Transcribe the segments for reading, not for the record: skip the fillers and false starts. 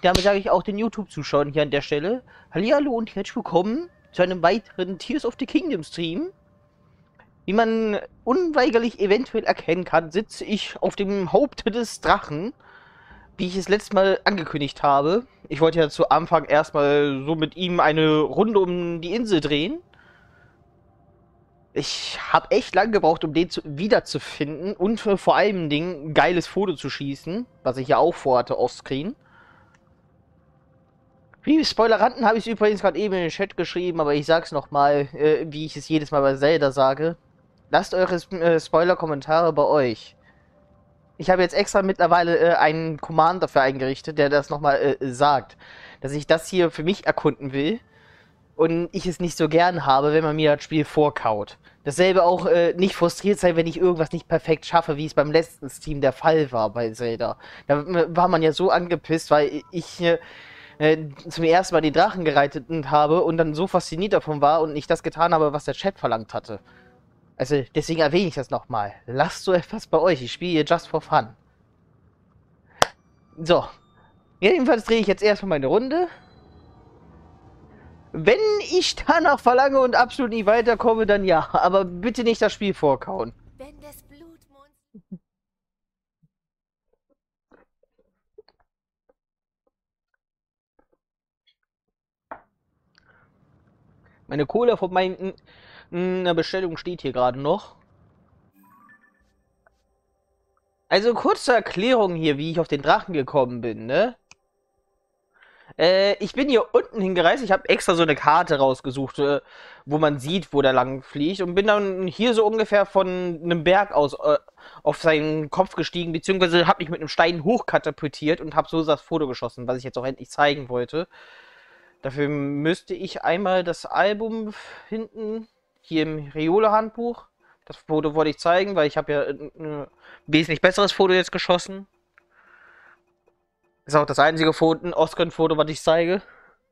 damit sage ich auch den YouTube-Zuschauern hier an der Stelle: Hallihallo und herzlich willkommen zu einem weiteren Tears of the Kingdom Stream. Wie man unweigerlich eventuell erkennen kann, sitze ich auf dem Haupte des Drachen, wie ich es letztes Mal angekündigt habe. Ich wollte ja zu Anfang erstmal so mit ihm eine Runde um die Insel drehen. Ich habe echt lange gebraucht, um den wiederzufinden und vor allem ein geiles Foto zu schießen, was ich ja auch vorhatte offscreen. Wie Spoileranten habe ich es übrigens gerade eben in den Chat geschrieben, aber ich sag's nochmal, wie ich es jedes Mal bei Zelda sage. Lasst eure Spoiler-Kommentare bei euch. Ich habe jetzt extra mittlerweile einen Command dafür eingerichtet, der das nochmal sagt. Dass ich das hier für mich erkunden will und ich es nicht so gern habe, wenn man mir das Spiel vorkaut. Dasselbe auch nicht frustriert sein, wenn ich irgendwas nicht perfekt schaffe, wie es beim letzten Stream der Fall war bei Zelda. Da war man ja so angepisst, weil ich zum ersten Mal die Drachen gereitet habe und dann so fasziniert davon war und nicht das getan habe, was der Chat verlangt hatte. Also deswegen erwähne ich das nochmal. Lasst so etwas bei euch. Ich spiele hier just for fun. So. Jedenfalls drehe ich jetzt erstmal meine Runde. Wenn ich danach verlange und absolut nicht weiterkomme, dann ja. Aber bitte nicht das Spiel vorkauen. Wenn das Blutmonster... Meine Cola von meiner Bestellung steht hier gerade noch. Also kurze Erklärung hier, wie ich auf den Drachen gekommen bin, ne? Ich bin hier unten hingereist. Ich habe extra so eine Karte rausgesucht, wo man sieht, wo der lang fliegt. Und bin dann hier so ungefähr von einem Berg aus auf seinen Kopf gestiegen, beziehungsweise habe mich mit einem Stein hochkatapultiert und habe so das Foto geschossen, was ich jetzt auch endlich zeigen wollte. Dafür müsste ich einmal das Album finden, hier im Riole-Handbuch. Das Foto wollte ich zeigen, weil ich habe ja ein wesentlich besseres Foto jetzt geschossen. Ist auch das einzige Foto, Oscar-Foto, was ich zeige.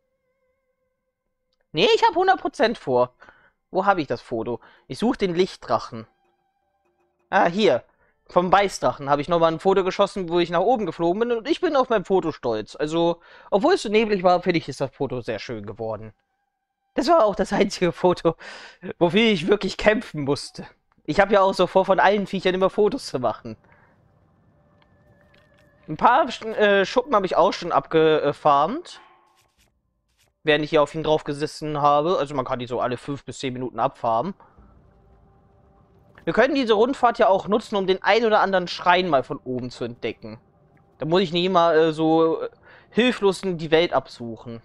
Nee, ich habe 100% vor. Wo habe ich das Foto? Ich suche den Lichtdrachen. Ah, hier. Vom Beißdrachen habe ich nochmal ein Foto geschossen, wo ich nach oben geflogen bin. Und ich bin auf mein Foto stolz. Also, obwohl es so neblig war, finde ich, ist das Foto sehr schön geworden. Das war auch das einzige Foto, wofür ich wirklich kämpfen musste. Ich habe ja auch so vor, von allen Viechern immer Fotos zu machen. Ein paar Schuppen habe ich auch schon abgefarmt. Während ich hier auf ihn drauf gesessen habe. Also man kann die so alle 5 bis 10 Minuten abfarmen. Wir können diese Rundfahrt ja auch nutzen, um den ein oder anderen Schrein mal von oben zu entdecken. Da muss ich nicht immer so hilflos die Welt absuchen.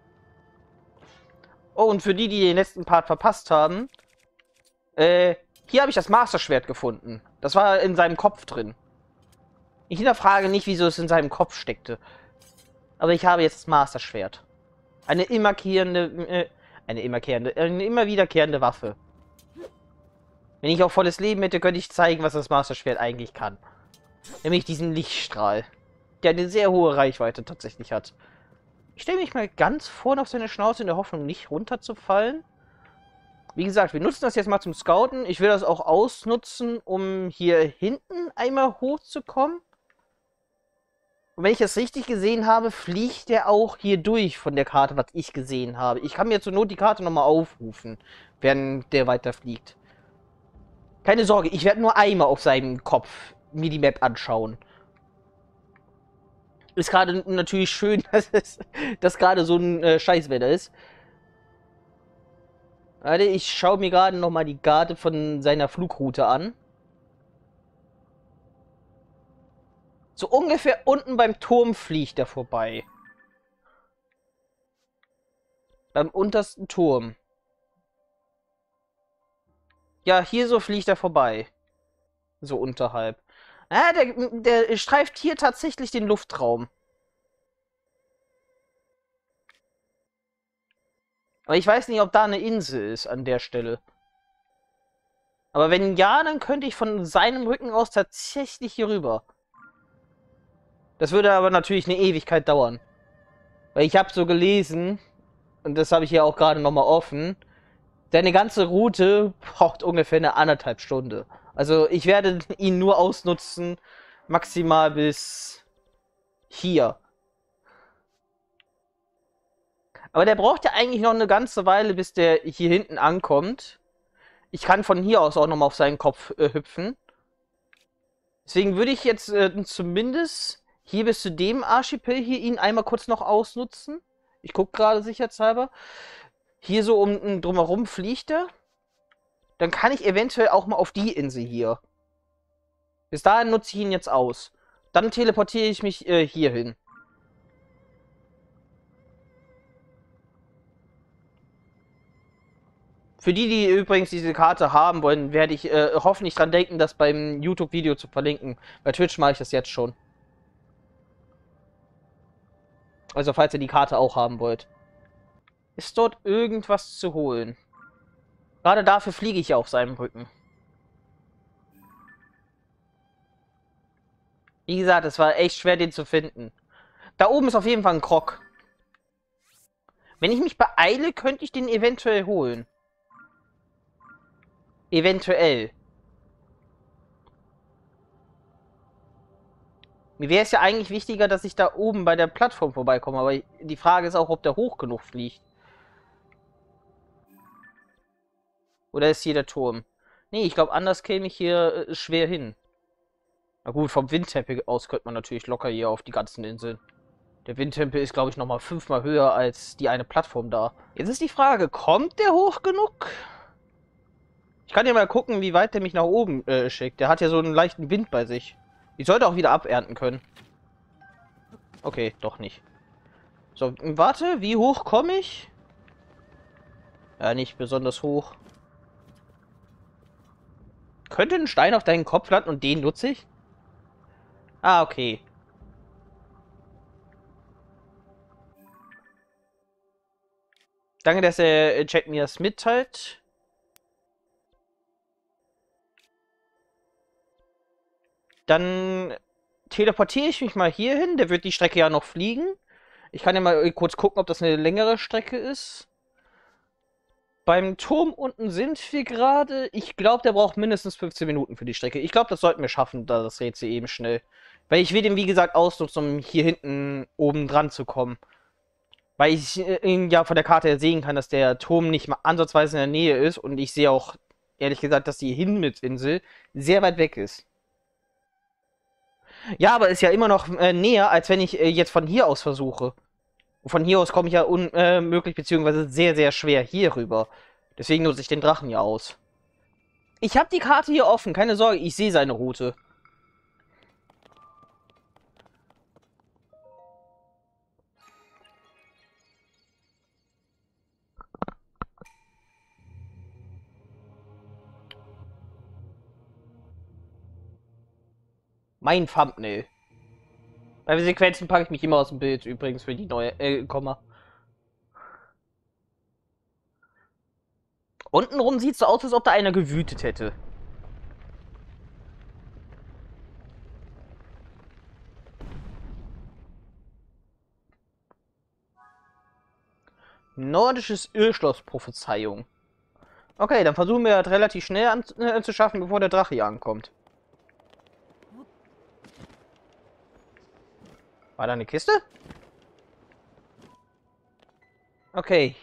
Oh, und für die, die den letzten Part verpasst haben, hier habe ich das Master-Schwert gefunden. Das war in seinem Kopf drin. Ich hinterfrage nicht, wieso es in seinem Kopf steckte. Aber ich habe jetzt das Master-Schwert. Eine immer wiederkehrende Waffe. Wenn ich auch volles Leben hätte, könnte ich zeigen, was das Master-Schwert eigentlich kann. Nämlich diesen Lichtstrahl, der eine sehr hohe Reichweite tatsächlich hat. Ich stelle mich mal ganz vorne auf seine Schnauze in der Hoffnung, nicht runterzufallen. Wie gesagt, wir nutzen das jetzt mal zum Scouten. Ich will das auch ausnutzen, um hier hinten einmal hochzukommen. Und wenn ich das richtig gesehen habe, fliegt der auch hier durch von der Karte, was ich gesehen habe. Ich kann mir zur Not die Karte nochmal aufrufen, während der weiterfliegt. Keine Sorge, ich werde nur einmal auf seinem Kopf mir die Map anschauen. Ist gerade natürlich schön, dass gerade so ein Scheißwetter ist. Warte, ich schaue mir gerade nochmal die Karte von seiner Flugroute an. So ungefähr unten beim Turm fliegt er vorbei. Beim untersten Turm. Ja, hier so fliegt er vorbei. So unterhalb. Ah, der streift hier tatsächlich den Luftraum. Aber ich weiß nicht, ob da eine Insel ist an der Stelle. Aber wenn ja, dann könnte ich von seinem Rücken aus tatsächlich hier rüber. Das würde aber natürlich eine Ewigkeit dauern. Weil ich habe so gelesen, und das habe ich ja auch gerade nochmal offen, seine ganze Route braucht ungefähr eine 1,5 Stunde. Also ich werde ihn nur ausnutzen, maximal bis hier. Aber der braucht ja eigentlich noch eine ganze Weile, bis der hier hinten ankommt. Ich kann von hier aus auch nochmal auf seinen Kopf hüpfen. Deswegen würde ich jetzt zumindest hier bis zu dem Archipel hier ihn einmal kurz noch ausnutzen. Ich gucke gerade sicherheitshalber. Hier so drumherum fliegt er. Dann kann ich eventuell auch mal auf die Insel hier. Bis dahin nutze ich ihn jetzt aus. Dann teleportiere ich mich hier hin. Für die, die übrigens diese Karte haben wollen, werde ich hoffentlich dran denken, das beim YouTube-Video zu verlinken. Bei Twitch mache ich das jetzt schon. Also falls ihr die Karte auch haben wollt. Ist dort irgendwas zu holen? Gerade dafür fliege ich ja auf seinem Rücken. Wie gesagt, es war echt schwer, den zu finden. Da oben ist auf jeden Fall ein Krog. Wenn ich mich beeile, könnte ich den eventuell holen. Eventuell. Mir wäre es ja eigentlich wichtiger, dass ich da oben bei der Plattform vorbeikomme, aber die Frage ist auch, ob der hoch genug fliegt. Oder ist hier der Turm? Nee, ich glaube, anders käme ich hier schwer hin. Na gut, vom Windtempel aus könnte man natürlich locker hier auf die ganzen Inseln. Der Windtempel ist, glaube ich, nochmal 5-mal höher als die eine Plattform da. Jetzt ist die Frage, kommt der hoch genug? Ich kann ja mal gucken, wie weit der mich nach oben schickt. Der hat ja so einen leichten Wind bei sich. Ich sollte auch wieder abernten können. Okay, doch nicht. So, warte, wie hoch komme ich? Ja, nicht besonders hoch. Könnte ein Stein auf deinen Kopf landen und den nutze ich? Ah, okay. Danke, dass der Chat mir das mitteilt. Dann teleportiere ich mich mal hier hin. Der wird die Strecke ja noch fliegen. Ich kann ja mal kurz gucken, ob das eine längere Strecke ist. Beim Turm unten sind wir gerade. Ich glaube, der braucht mindestens 15 Minuten für die Strecke. Ich glaube, das sollten wir schaffen, da das Rätsel eben schnell. Weil ich will den, wie gesagt, ausnutzen, um hier hinten oben dran zu kommen. Weil ich ja von der Karte her sehen kann, dass der Turm nicht mal ansatzweise in der Nähe ist. Und ich sehe auch, ehrlich gesagt, dass die Himmelsinsel sehr weit weg ist. Ja, aber ist ja immer noch näher, als wenn ich jetzt von hier aus versuche. Und von hier aus komme ich ja unmöglich, beziehungsweise sehr, sehr schwer hier rüber. Deswegen nutze ich den Drachen ja aus. Ich habe die Karte hier offen, keine Sorge, ich sehe seine Route. Mein Thumbnail. Bei Sequenzen packe ich mich immer aus dem Bild, übrigens, für die neue, Komma. Untenrum sieht es so aus, als ob da einer gewütet hätte. Nordisches Irrschloss-Prophezeiung. Okay, dann versuchen wir das relativ schnell anzuschaffen, bevor der Drache hier ankommt. War da eine Kiste? Okay.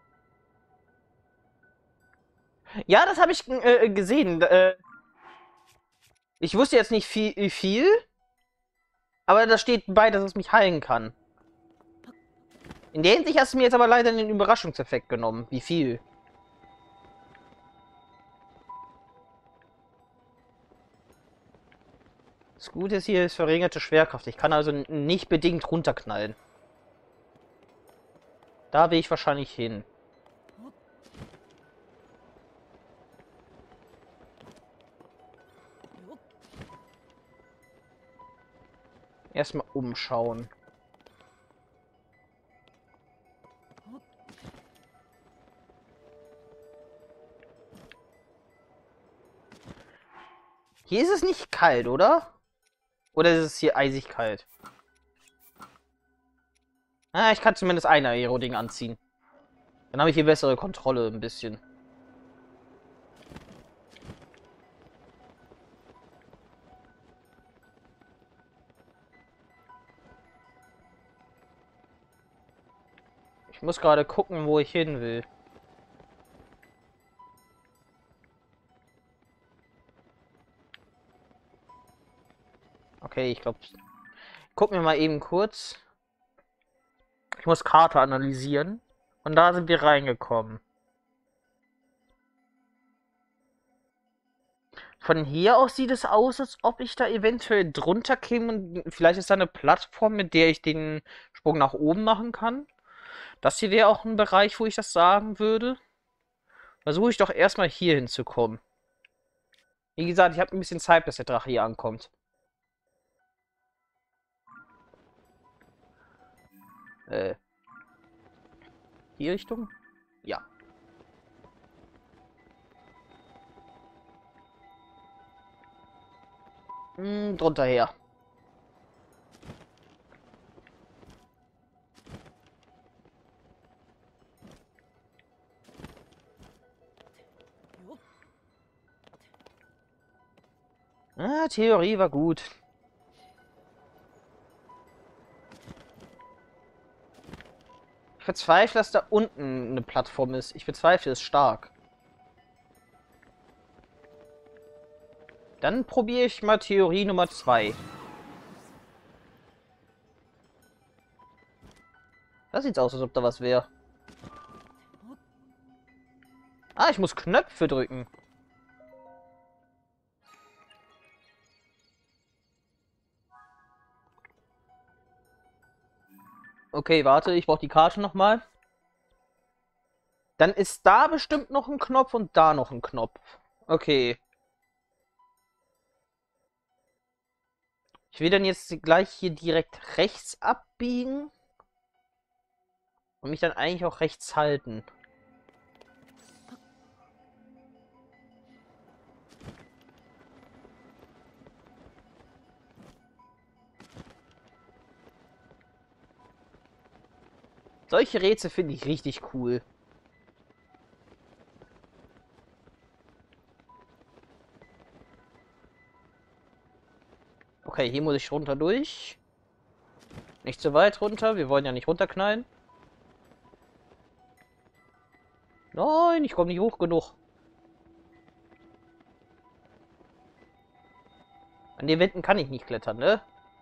Ja, das habe ich gesehen. Ich wusste jetzt nicht viel, aber da steht bei, dass es mich heilen kann. In der Hinsicht hast du mir jetzt aber leider den Überraschungseffekt genommen. Wie viel? Das Gute ist hier ist verringerte Schwerkraft. Ich kann also nicht bedingt runterknallen. Da will ich wahrscheinlich hin. Erstmal umschauen. Hier ist es nicht kalt, oder? Oder ist es hier eisig kalt? Ah, ich kann zumindest ein Aero-Ding anziehen. Dann habe ich hier bessere Kontrolle ein bisschen. Ich muss gerade gucken, wo ich hin will. Okay, ich glaube... Gucken wir mal eben kurz. Ich muss Karte analysieren. Und da sind wir reingekommen. Von hier aus sieht es aus, als ob ich da eventuell drunter käme und vielleicht ist da eine Plattform, mit der ich den Sprung nach oben machen kann. Das hier wäre auch ein Bereich, wo ich das sagen würde. Versuche ich doch erstmal hier hinzukommen. Wie gesagt, ich habe ein bisschen Zeit, bis der Drache hier ankommt. Die Richtung? Ja. Drunter her. Ah, Theorie war gut. Ich bezweifle, dass da unten eine Plattform ist. Ich bezweifle es stark. Dann probiere ich mal Theorie Nummer 2. Das sieht aus, als ob da was wäre. Ah, ich muss Knöpfe drücken. Okay, warte, ich brauche die Karte nochmal. Dann ist da bestimmt noch ein Knopf und da noch ein Knopf. Okay. Ich will dann jetzt gleich hier direkt rechts abbiegen. Und mich dann eigentlich auch rechts halten. Solche Rätsel finde ich richtig cool. Okay, hier muss ich runter durch. Nicht zu weit runter, wir wollen ja nicht runterknallen. Nein, ich komme nicht hoch genug. An den Wänden kann ich nicht klettern, ne?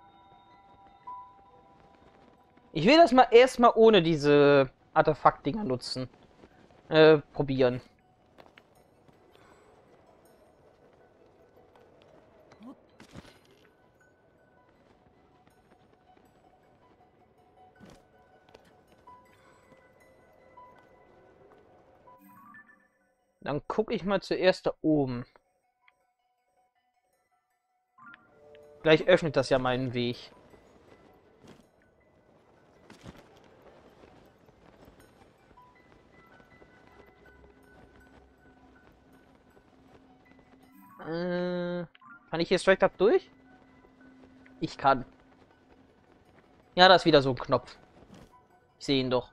Ich will das mal erstmal ohne diese Artefakt-Dinger nutzen. Probieren. Dann gucke ich mal zuerst da oben. Gleich öffnet das ja meinen Weg. Kann ich hier straight up durch? Ich kann. Ja, da ist wieder so ein Knopf. Ich sehe ihn doch.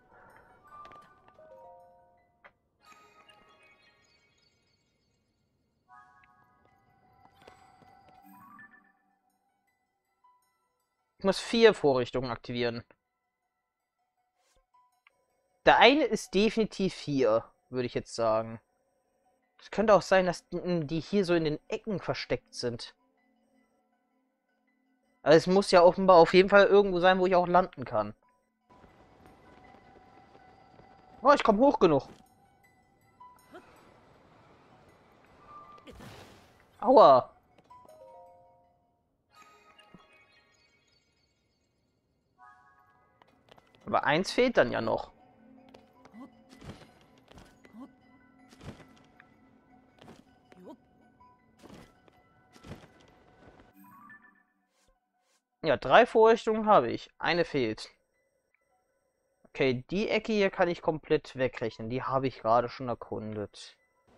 Ich muss 4 Vorrichtungen aktivieren. Der eine ist definitiv hier, würde ich jetzt sagen. Es könnte auch sein, dass die hier so in den Ecken versteckt sind. Also es muss ja offenbar auf jeden Fall irgendwo sein, wo ich auch landen kann. Oh, ich komme hoch genug. Aua. Aber eins fehlt dann ja noch. Ja, 3 Vorrichtungen habe ich. Eine fehlt. Okay, die Ecke hier kann ich komplett wegrechnen. Die habe ich gerade schon erkundet.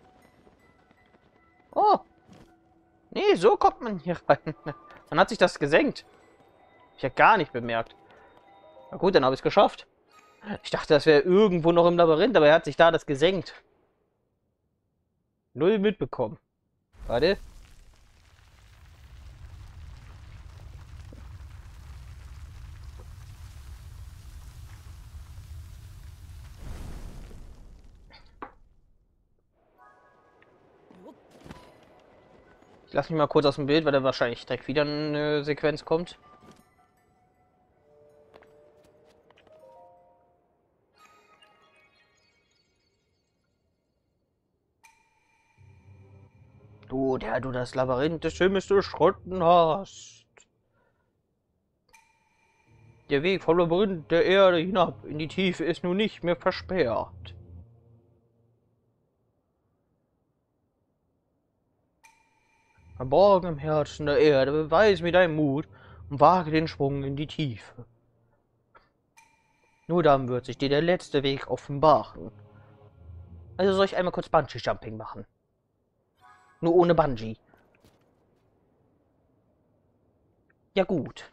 Oh! Nee, so kommt man hier rein. Dann hat sich das gesenkt. Ich habe gar nicht bemerkt. Na gut, dann habe ich es geschafft. Ich dachte, das wäre irgendwo noch im Labyrinth, aber er hat sich da das gesenkt. Null mitbekommen. Warte. Ich lasse mich mal kurz aus dem Bild, weil da wahrscheinlich direkt wieder eine Sequenz kommt. Du, der du das Labyrinth des Himmels durchschritten hast. Der Weg vom Labyrinth der Erde hinab in die Tiefe ist nun nicht mehr versperrt. Verborgen im Herzen der Erde, beweis mir deinen Mut und wage den Sprung in die Tiefe. Nur dann wird sich dir der letzte Weg offenbaren. Also soll ich einmal kurz Bungee-Jumping machen? Nur ohne Bungee. Ja gut.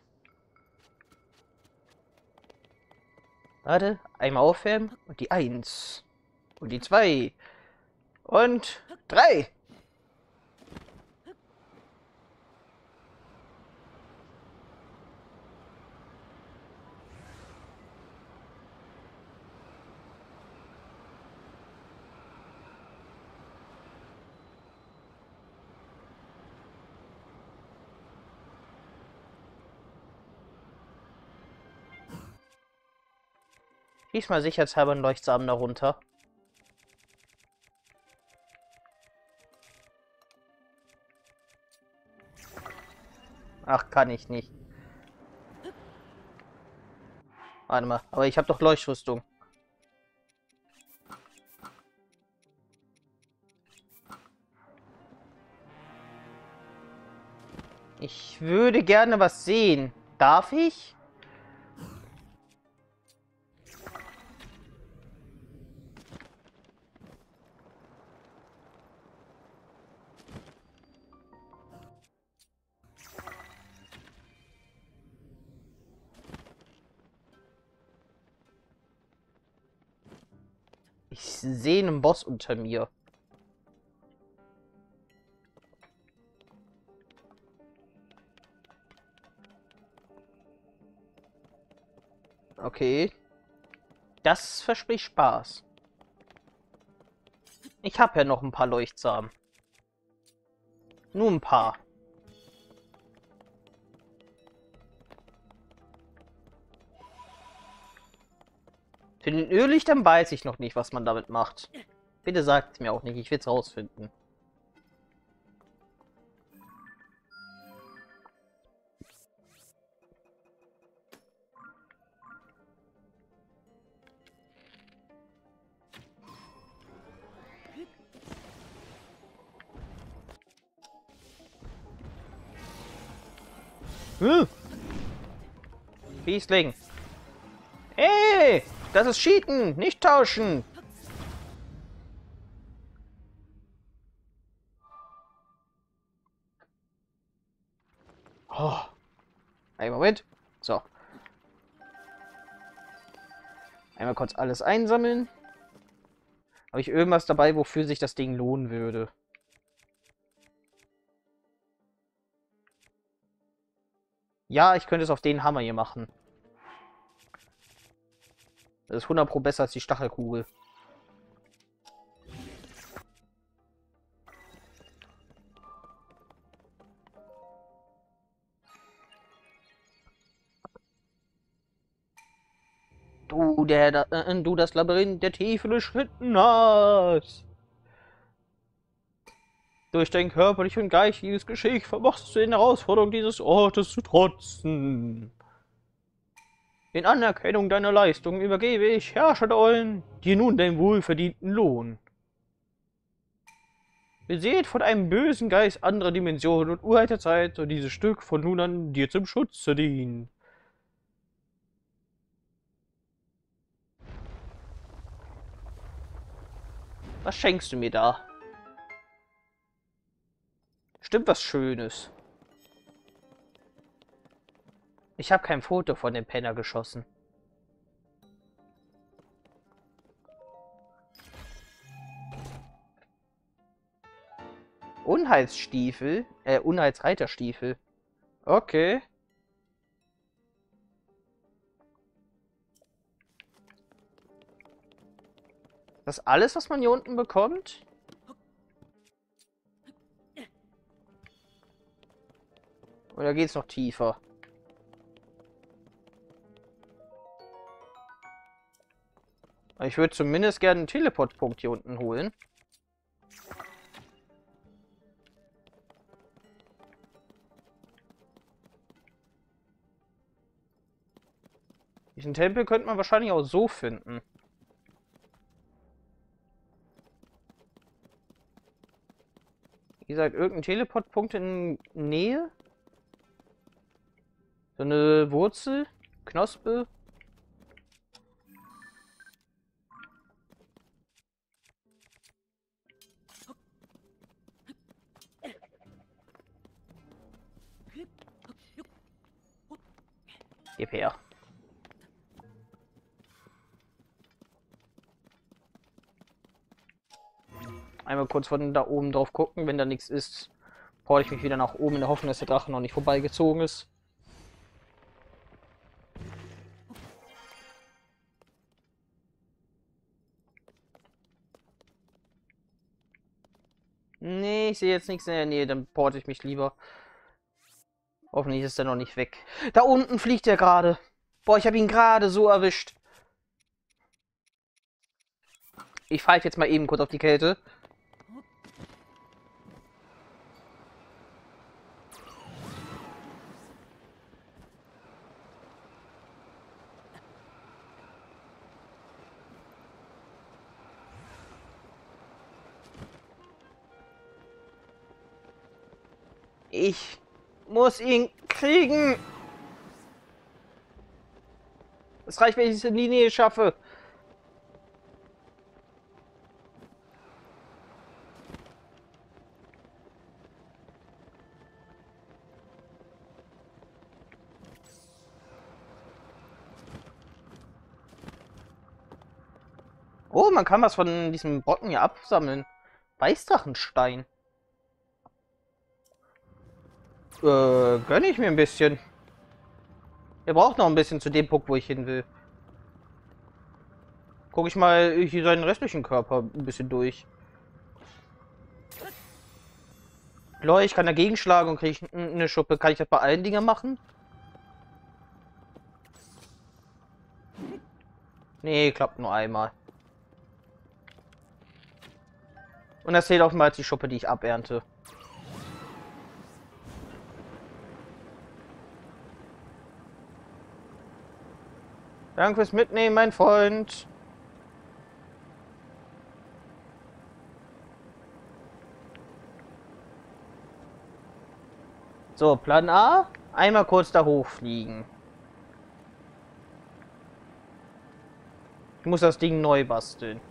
Warte, einmal aufwärmen und die 1. Und die 2. Und 3. Diesmal sicherheitshalber einen Leuchtsamen darunter. Ach, kann ich nicht. Warte mal, aber ich habe doch Leuchtrüstung. Ich würde gerne was sehen. Darf ich? Ich sehe einen Boss unter mir. Okay. Das verspricht Spaß. Ich habe ja noch ein paar Leuchtsamen. Nur ein paar. Für den Öllichtern weiß ich noch nicht, was man damit macht. Bitte sagt es mir auch nicht, ich will es rausfinden. Fiesling. Hey, das ist Cheaten, nicht tauschen. Oh. Einen Moment. So. Einmal kurz alles einsammeln. Habe ich irgendwas dabei, wofür sich das Ding lohnen würde? Ja, ich könnte es auf den Hammer hier machen. Das ist 100 Pro besser als die Stachelkugel. Du das Labyrinth der Tiefe durchschritten hast. Durch dein körperliches und geistiges Geschick vermochtest du den Herausforderungen dieses Ortes zu trotzen. In Anerkennung deiner Leistung übergebe ich, Herrscher der Eulen, dir nun deinen wohlverdienten Lohn. Beseelt von einem bösen Geist anderer Dimensionen und uralter Zeit soll dieses Stück von nun an dir zum Schutze dienen. Was schenkst du mir da? Stimmt was Schönes. Ich habe kein Foto von dem Penner geschossen. Unheilsstiefel? Unheilsreiterstiefel. Okay. Das ist alles, was man hier unten bekommt? Oder geht's noch tiefer? Ich würde zumindest gerne einen Teleportpunkt hier unten holen. Diesen Tempel könnte man wahrscheinlich auch so finden. Wie gesagt, irgendein Teleportpunkt in Nähe? So eine Wurzel? Knospe? Gib her. Einmal kurz von da oben drauf gucken. Wenn da nichts ist, brauche ich mich wieder nach oben in der Hoffnung, dass der Drache noch nicht vorbeigezogen ist. Nee, ich sehe jetzt nichts in der Nähe, dann porte ich mich lieber. Hoffentlich ist er noch nicht weg. Da unten fliegt er gerade. Boah, ich habe ihn gerade so erwischt. Ich pfeife jetzt mal eben kurz auf die Kälte. Ich muss ihn kriegen. Es reicht, wenn ich es in die Nähe schaffe. Oh, man kann was von diesem Brocken hier absammeln. Weißdrachenstein. Gönne ich mir ein bisschen. Er braucht noch ein bisschen zu dem Punkt, wo ich hin will. Gucke ich mal hier seinen restlichen Körper ein bisschen durch. Lol, ich kann dagegen schlagen und kriege eine Schuppe. Kann ich das bei allen Dingen machen? Nee, klappt nur einmal. Und das zählt auch mal als die Schuppe, die ich abernte. Danke fürs Mitnehmen, mein Freund. So, Plan A. Einmal kurz da hochfliegen. Ich muss das Ding neu basteln.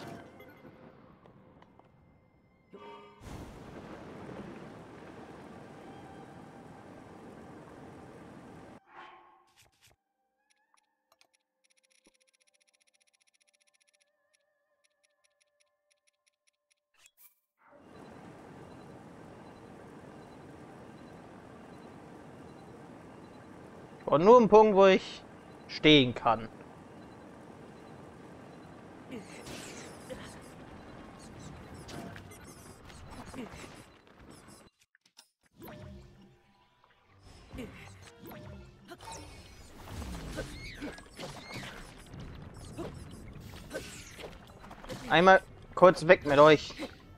Und nur ein Punkt, wo ich stehen kann. Einmal kurz weg mit euch.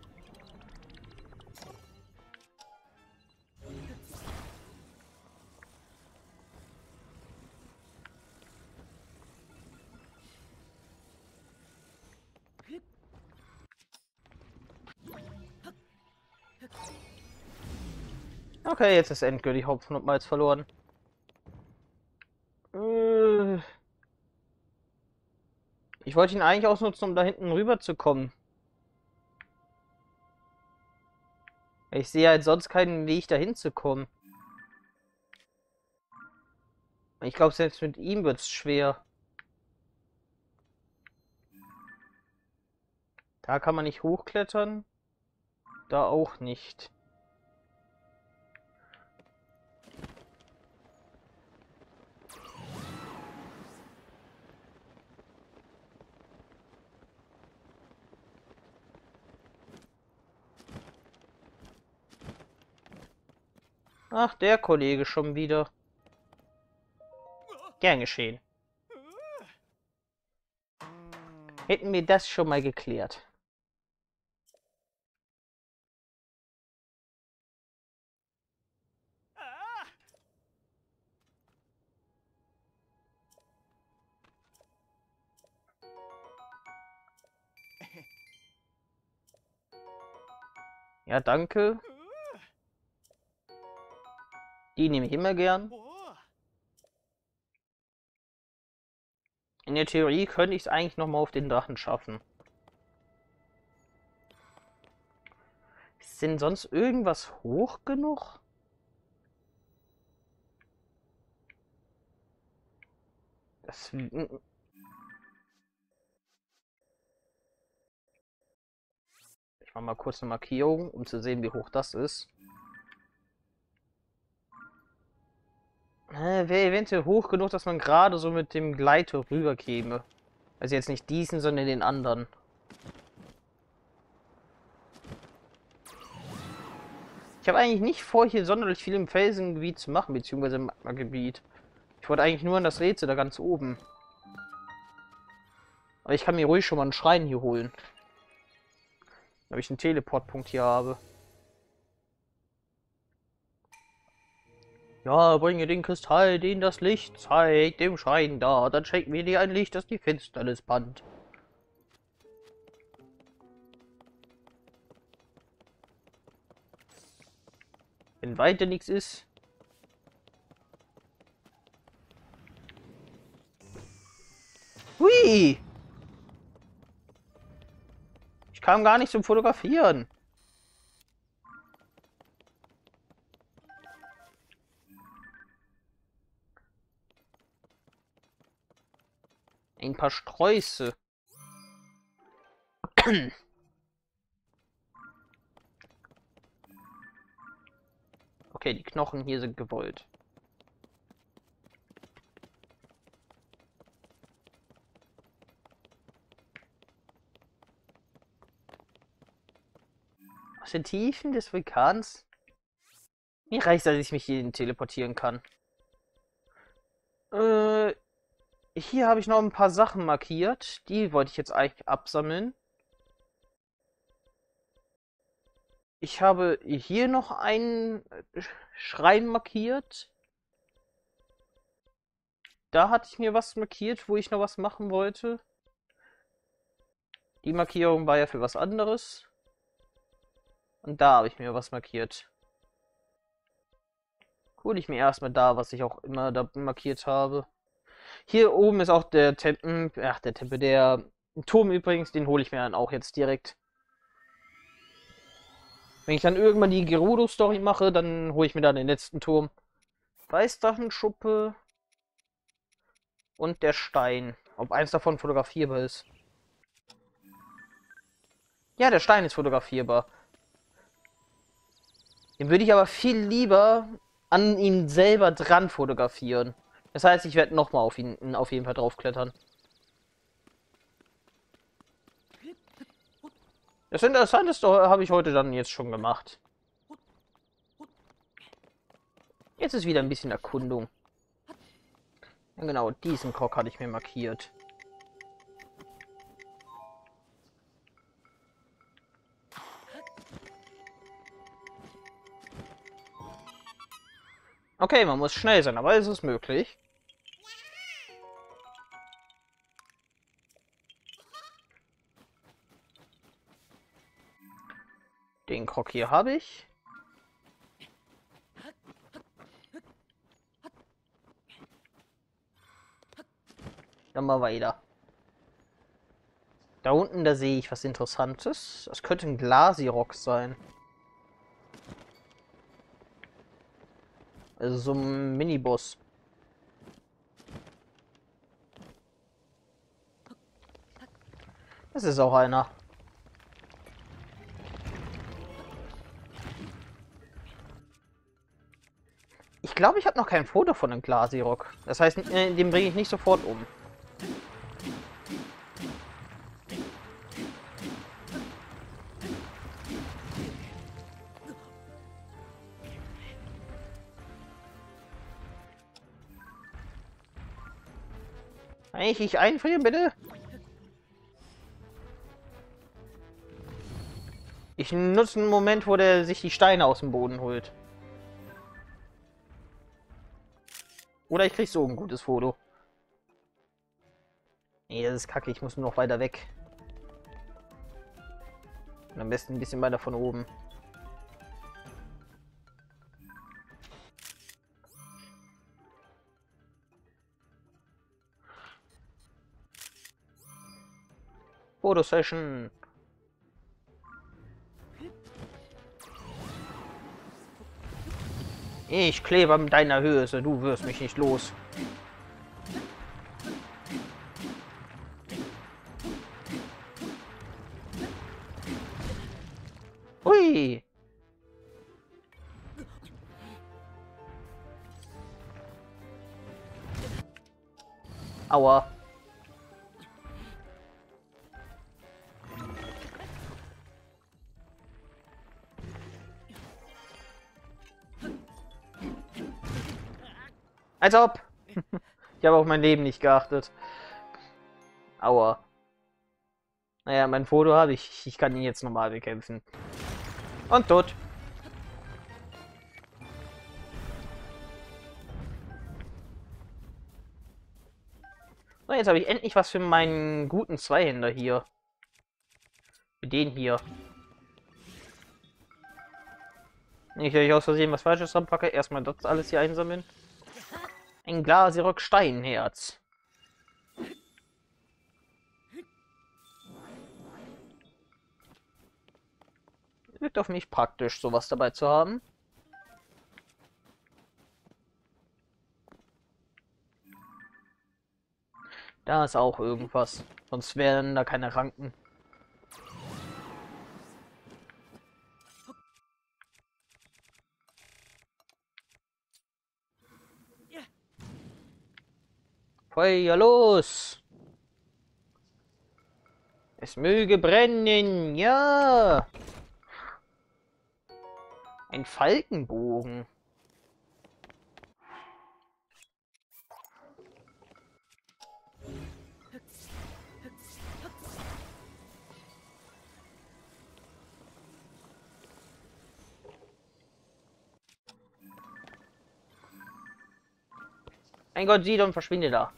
Okay, jetzt ist endgültig Hopfen und Malz verloren. Ich wollte ihn eigentlich ausnutzen, um da hinten rüber zu kommen. Ich sehe halt sonst keinen Weg, dahin zu kommen. Ich glaube, selbst mit ihm wird es schwer. Da kann man nicht hochklettern. Da auch nicht. Ach, der Kollege schon wieder. Gern geschehen. Hätten wir das schon mal geklärt. Ja, danke. Die nehme ich immer gern. In der Theorie könnte ich es eigentlich noch mal auf den Drachen schaffen. Ist denn sonst irgendwas hoch genug? Das... Ich mache mal kurz eine Markierung, um zu sehen, wie hoch das ist. Wäre eventuell hoch genug, dass man gerade so mit dem Gleiter rüberkäme. Also jetzt nicht diesen, sondern den anderen. Ich habe eigentlich nicht vor, hier sonderlich viel im Felsengebiet zu machen, beziehungsweise im Magmagebiet. Ich wollte eigentlich nur an das Rätsel da ganz oben. Aber ich kann mir ruhig schon mal einen Schrein hier holen. Ob ich einen Teleportpunkt hier habe. Ja, bringe den Kristall, den das Licht zeigt, dem Schein da. Dann schenken wir dir ein Licht, das die Finsternis bannt. Wenn weiter nichts ist. Hui! Ich kam gar nicht zum Fotografieren. Ein paar Sträuße. Okay, die Knochen hier sind gewollt. Aus den Tiefen des Vulkans? Mir reicht, dass ich mich hierhin teleportieren kann. Hier habe ich noch ein paar Sachen markiert. Die wollte ich jetzt eigentlich absammeln. Ich habe hier noch einen Schrein markiert. Da hatte ich mir was markiert, wo ich noch was machen wollte. Die Markierung war ja für was anderes. Und da habe ich mir was markiert. Hole ich mir erstmal da, was ich auch immer da markiert habe. Hier oben ist auch der Tempel, der Turm übrigens, den hole ich mir dann auch jetzt direkt. Wenn ich dann irgendwann die Gerudo-Story mache, dann hole ich mir dann den letzten Turm. Weißdrachenschuppe und der Stein. Ob eins davon fotografierbar ist. Ja, der Stein ist fotografierbar. Den würde ich aber viel lieber an ihm selber dran fotografieren. Das heißt, ich werde nochmal auf ihn auf jeden Fall draufklettern. Das Interessanteste habe ich heute dann jetzt schon gemacht. Jetzt ist wieder ein bisschen Erkundung. Ja, genau, diesen Krog hatte ich mir markiert. Okay, man muss schnell sein, aber ist es möglich? Den Krog hier habe ich. Dann mal weiter. Da unten, da sehe ich was Interessantes. Das könnte ein Glasirock sein. Also so ein Miniboss. Das ist auch einer. Ich glaube, ich habe noch kein Foto von einem Glasirock. Das heißt, den bringe ich nicht sofort um. ich dich einfrieren, bitte? Ich nutze einen Moment, wo der sich die Steine aus dem Boden holt. Oder ich krieg so ein gutes Foto. Nee, das ist kacke. Ich muss nur noch weiter weg. Und am besten ein bisschen weiter von oben. Fotosession. Ich klebe an deiner Hülse. Du wirst mich nicht los. Hui. Aua. Als ob. Ich habe auf mein Leben nicht geachtet. Aua. Naja, mein Foto habe ich. Ich kann ihn jetzt normal bekämpfen. Und tot. So, jetzt habe ich endlich was für meinen guten Zweihänder hier. Für den hier. Nicht, dass ich aus Versehen was Falsches ranpacke. Erstmal das alles hier einsammeln. Ein Glasirock Steinherz. Wirkt auf mich praktisch, sowas dabei zu haben. Da ist auch irgendwas. Sonst wären da keine Ranken. Feuer los! Es möge brennen, ja! Ein Falkenbogen. Mein Gott, Sidon, verschwinde da.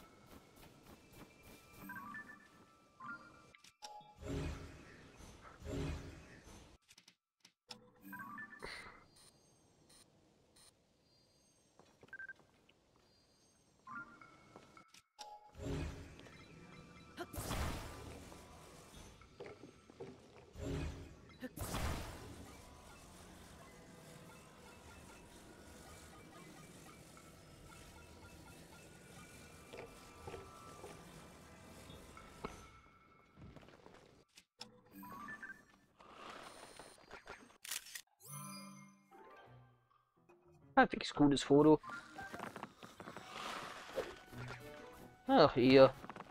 Halbwegs cooles Foto. Ach, hier.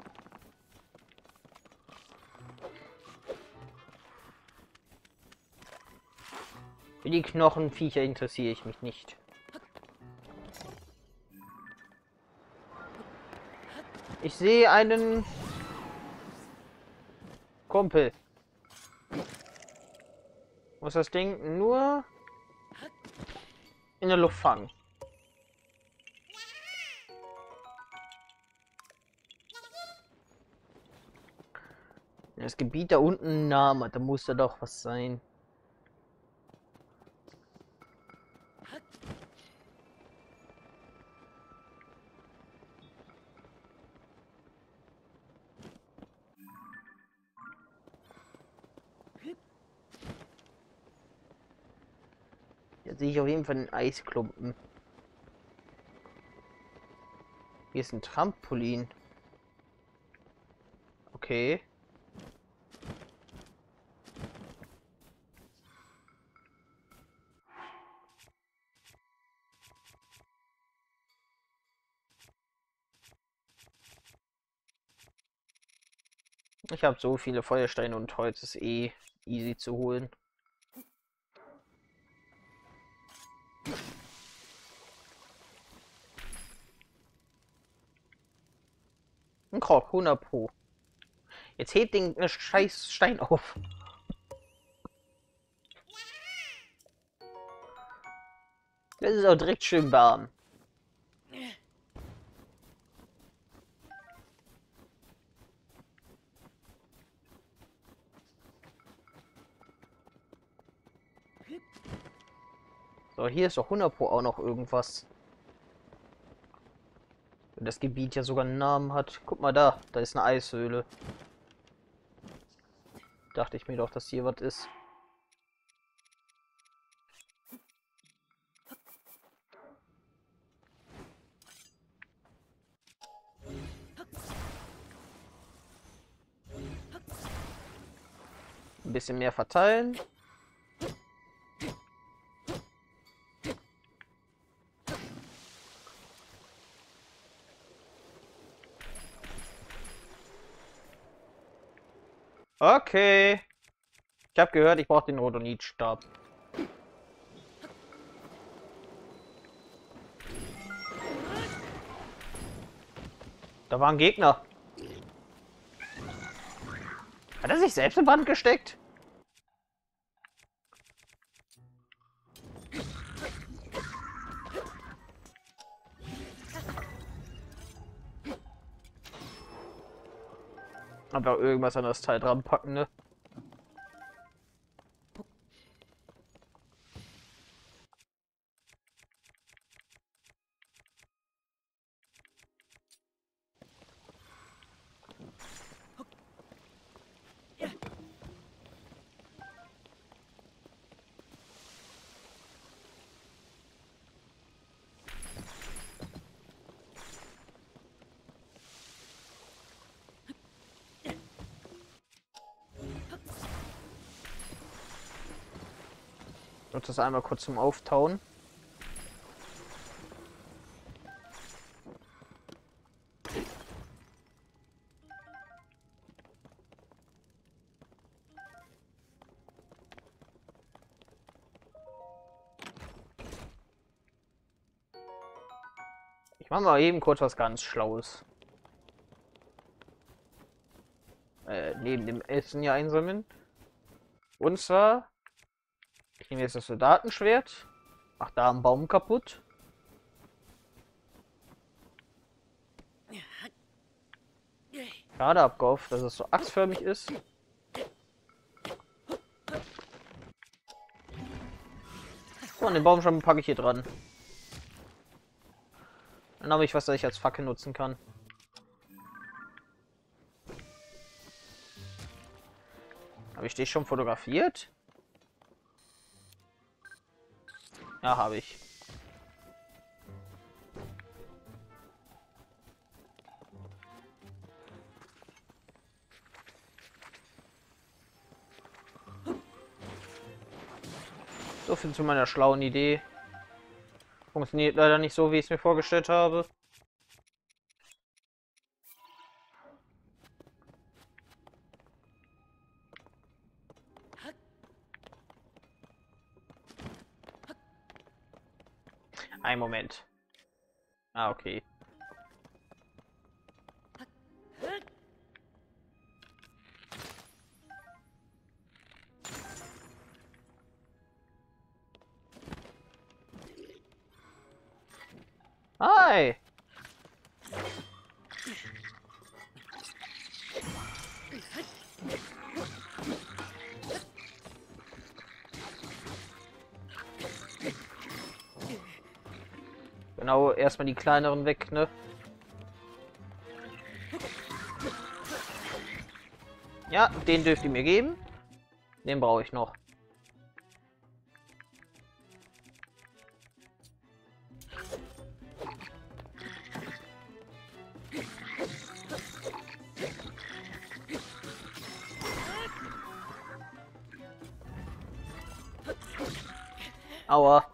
Für die Knochenviecher interessiere ich mich nicht. Ich sehe einen Kumpel. Muss das Ding nur in der Luft fangen. Das Gebiet da unten ein Name, da muss da doch was sein. Hier sehe ich auf jeden Fall einen Eisklumpen. Hier ist ein Trampolin. Okay. Ich habe so viele Feuersteine und Holz ist eh easy zu holen. Ein Krog, 100 Pro. Jetzt hebt den scheiß Stein auf. Das ist auch direkt schön warm. So, hier ist doch 100 Pro auch noch irgendwas. Wenn das Gebiet ja sogar einen Namen hat. Guck mal da, da ist eine Eishöhle. Dachte ich mir doch, dass hier was ist. Ein bisschen mehr verteilen. Okay. Ich habe gehört, ich brauche den Rhodonitstab. Da war ein Gegner. Hat er sich selbst in Brand gesteckt? Aber irgendwas an das Teil dran packen, ne? Ich nutze das einmal kurz zum Auftauen. Ich mache mal eben kurz was ganz Schlaues. Neben dem Essen hier einsammeln. Und zwar, ich nehme jetzt das Soldatenschwert. Mach da einen Baum kaputt. Schade, hab gehofft, dass es so achsförmig ist. So, und den Baumstamm packe ich hier dran. Dann habe ich was, das ich als Fackel nutzen kann. Habe ich dich schon fotografiert? Ja, habe ich. So viel zu meiner schlauen Idee. Funktioniert leider nicht so, wie ich es mir vorgestellt habe. Ein Moment. Ah, okay. Hi! Genau, erstmal die kleineren weg, ne? Ja, den dürft ihr mir geben. Den brauche ich noch. Aua.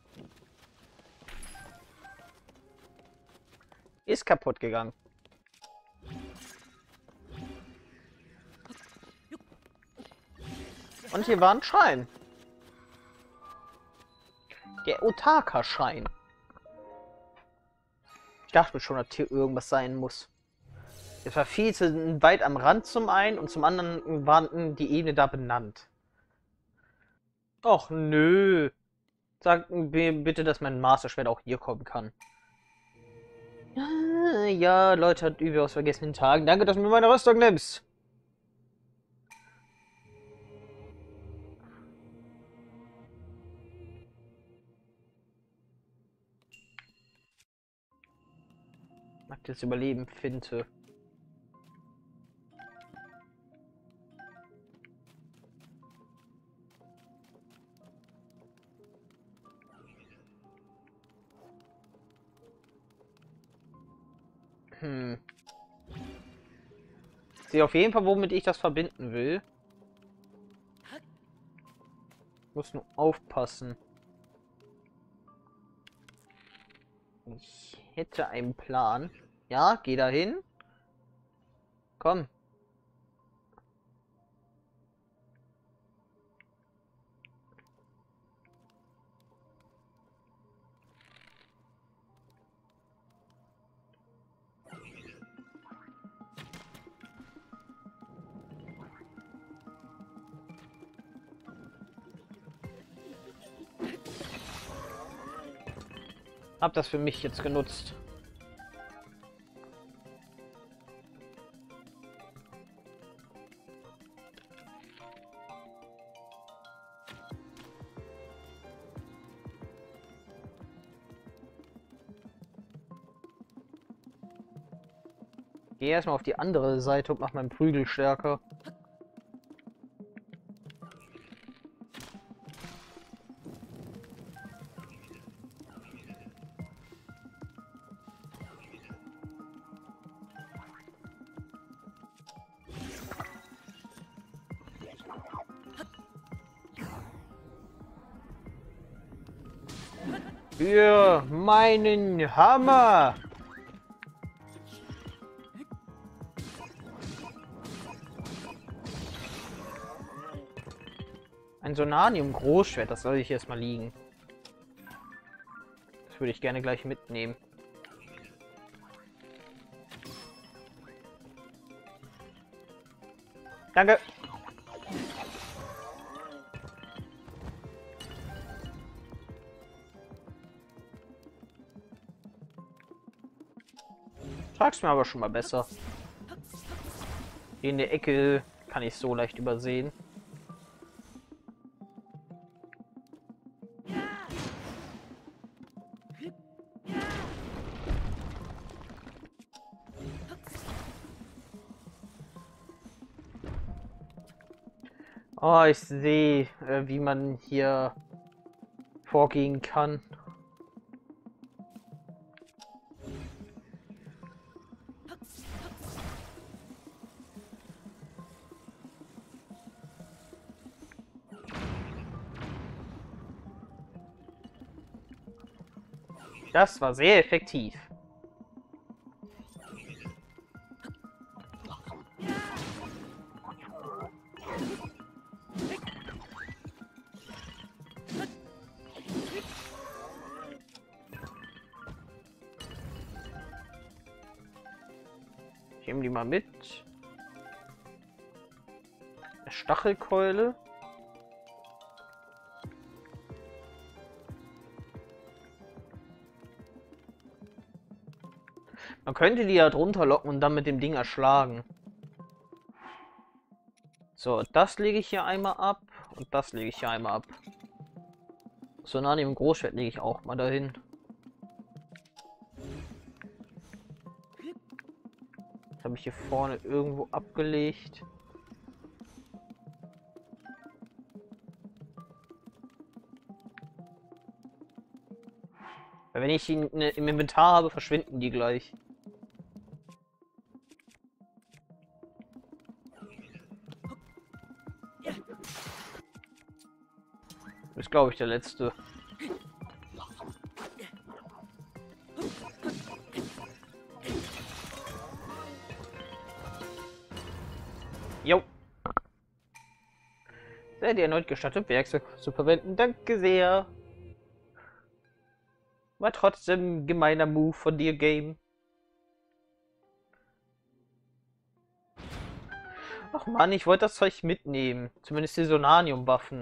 Ist kaputt gegangen. Und hier war ein Schrein. Der Otaka-Schrein. Ich dachte schon, dass hier irgendwas sein muss. Es war viel zu weit am Rand zum einen und zum anderen waren die Ebene da benannt. Och nö. Sag mir bitte, dass mein Master-Schwert auch hier kommen kann. Ja, Leute, hat überaus vergessen den Tagen. Danke, dass du mir meine Rüstung nimmst. Nacktes Überleben, Finte. Ich sehe auf jeden Fall, womit ich das verbinden will. Muss nur aufpassen. Ich hätte einen Plan. Ja, geh da hin. Komm. Hab das für mich jetzt genutzt. Geh erstmal auf die andere Seite und mach meinen Prügel stärker. Für meinen Hammer! Ein Sonanium-Großschwert, das soll ich erstmal liegen. Das würde ich gerne gleich mitnehmen. Danke! Sag's mir aber schon mal besser. In der Ecke kann ich so leicht übersehen. Oh, ich sehe, wie man hier vorgehen kann. Das war sehr effektiv. Ich nehme die mal mit. Stachelkeule. Man könnte die ja drunter locken und dann mit dem Ding erschlagen. So, das lege ich hier einmal ab und das lege ich hier einmal ab. Sonanium Großschwert lege ich auch mal dahin. Das habe ich hier vorne irgendwo abgelegt. Weil wenn ich die im Inventar habe, verschwinden die gleich. Ist, glaube ich, der letzte. Jo. Sei dir erneut gestattet, Werkzeug zu verwenden. Danke sehr. War trotzdem ein gemeiner Move von dir, Game. Ach Mann, ich wollte das Zeug mitnehmen. Zumindest die Sonanium-Waffen.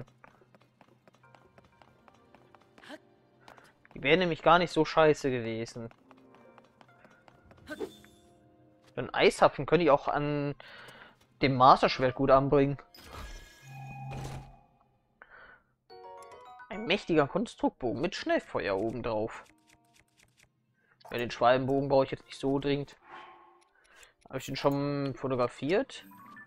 Die wären nämlich gar nicht so scheiße gewesen. Ein Eishapfen könnte ich auch an dem Masterschwert gut anbringen. Ein mächtiger Konstruktbogen mit Schnellfeuer obendrauf. Ja, den Schwalbenbogen brauche ich jetzt nicht so dringend. Habe ich den schon fotografiert?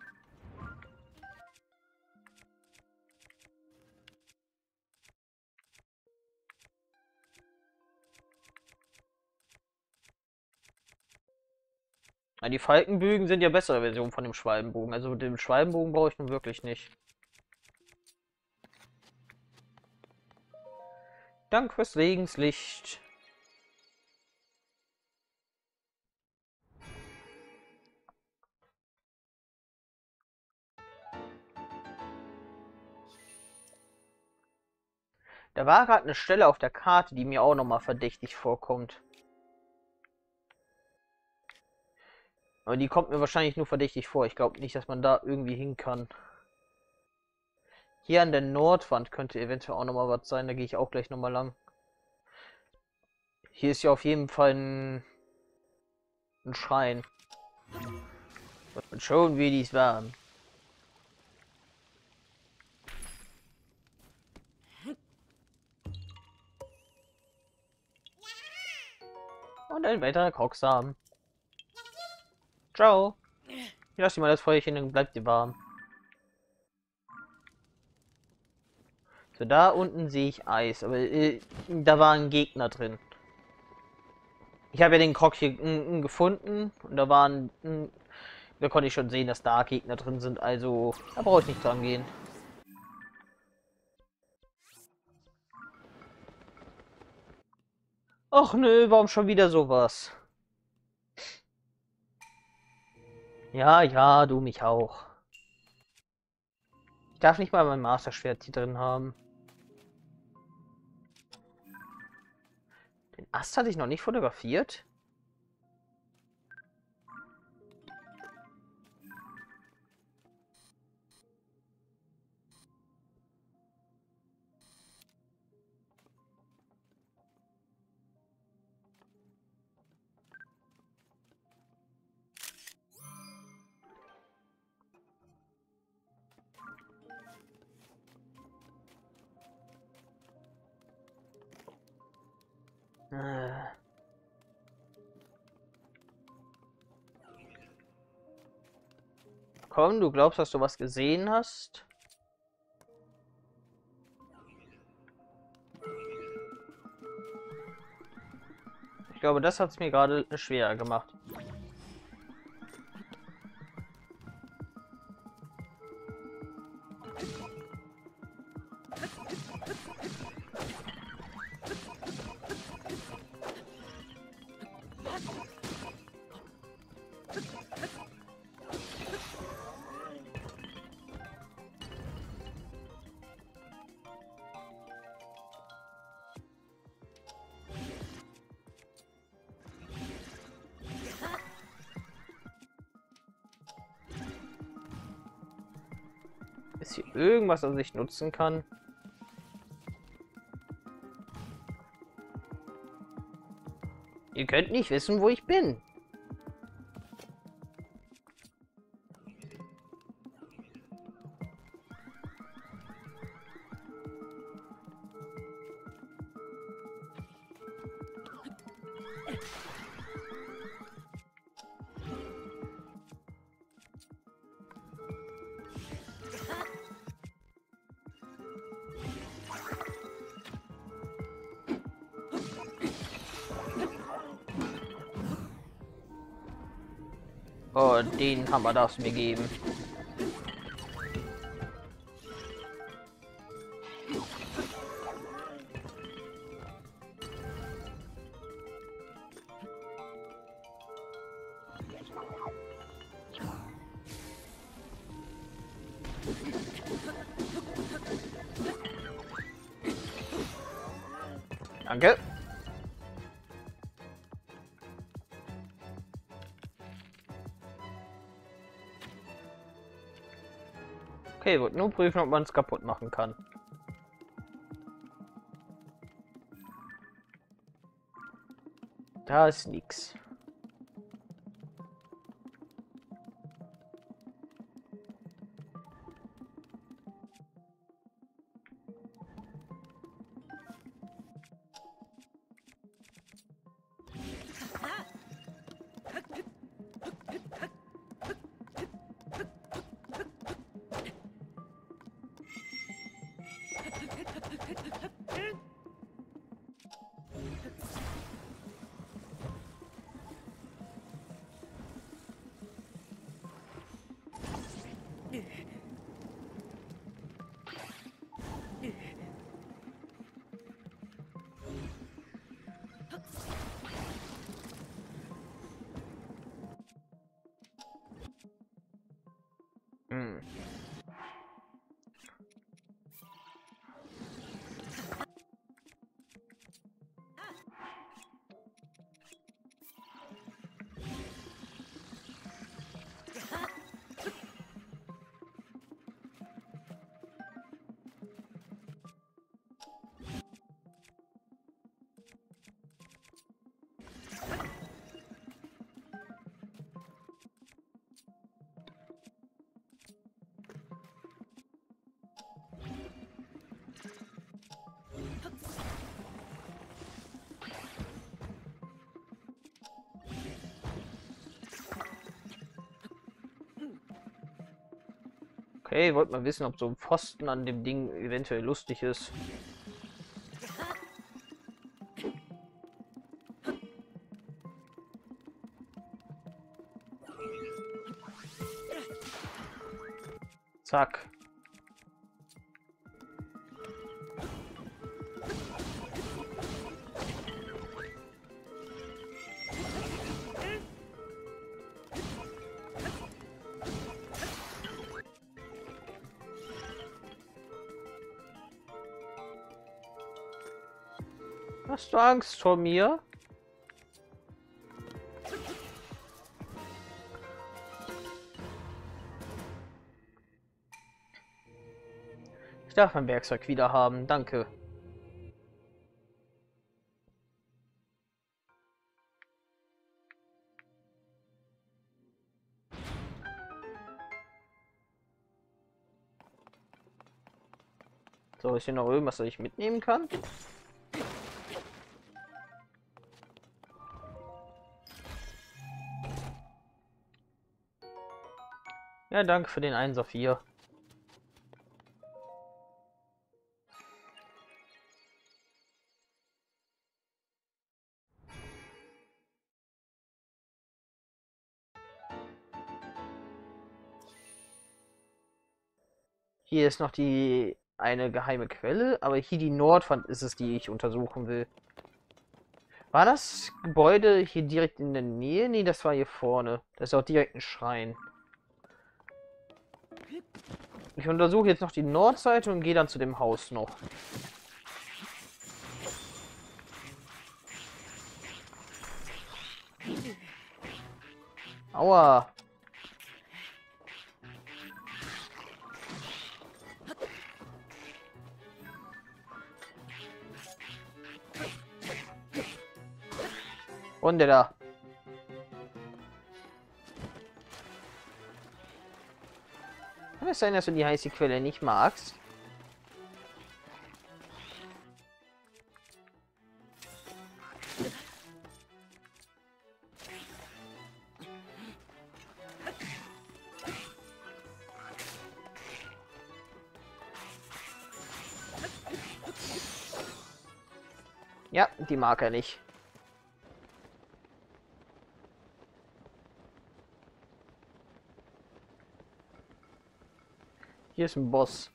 Ja, die Falkenbögen sind ja bessere Versionen von dem Schwalbenbogen. Also den Schwalbenbogen brauche ich nun wirklich nicht. Dank fürs Segenslicht. Da war gerade eine Stelle auf der Karte, die mir auch nochmal verdächtig vorkommt. Aber die kommt mir wahrscheinlich nur verdächtig vor. Ich glaube nicht, dass man da irgendwie hin kann. Hier an der Nordwand könnte eventuell auch nochmal was sein. Da gehe ich auch gleich nochmal lang. Hier ist ja auf jeden Fall ein Schrein. Und schauen, wie dies waren. Und ein weiterer Krocksamen. Ciao. Ich lasse dir mal das Feuerchen, dann bleibt dir warm. So, da unten sehe ich Eis, aber da war ein Gegner drin. Ich habe ja den Krog hier gefunden und da waren, da konnte ich schon sehen, dass da Gegner drin sind, also da brauche ich nicht dran gehen. Ach nö, warum schon wieder sowas? Ja, ja, du mich auch. Ich darf nicht mal mein Masterschwert hier drin haben. Den Ast hatte ich noch nicht fotografiert. Komm, du glaubst, dass du was gesehen hast? Ich glaube, das hat es mir gerade schwerer gemacht. Ist hier irgendwas, das ich nutzen kann? Ihr könnt nicht wissen, wo ich bin. Oh, den Hammer darfst du mir geben. Danke. Okay, wollte nur prüfen, ob man es kaputt machen kann. Da ist nix. Hm. Okay, wollte mal wissen, ob so ein Pfosten an dem Ding eventuell lustig ist. Zack. Hast du Angst vor mir? Ich darf mein Werkzeug wieder haben, danke. So, ist hier noch irgendwas, das ich mitnehmen kann? Ja, danke für den 1 auf 4. Hier ist noch die eine geheime Quelle, aber hier die Nordwand ist es, die ich untersuchen will. War das Gebäude hier direkt in der Nähe? Nee, das war hier vorne. Das ist auch direkt ein Schrein. Ich untersuche jetzt noch die Nordseite und gehe dann zu dem Haus noch. Aua. Und der da. Kann es sein, dass du die heiße Quelle nicht magst? Ja, die mag er nicht. Hier ist ein Boss.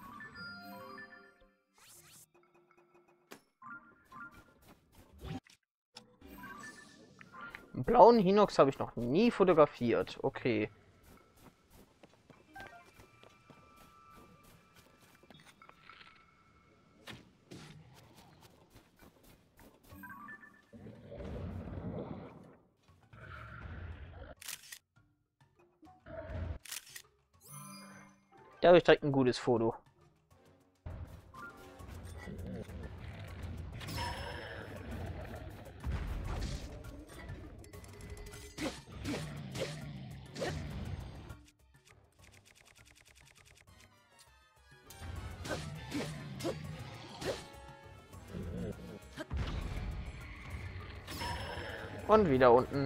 Einen blauen Hinox habe ich noch nie fotografiert. Okay. Da habe ich direkt ein gutes Foto. Und wieder unten.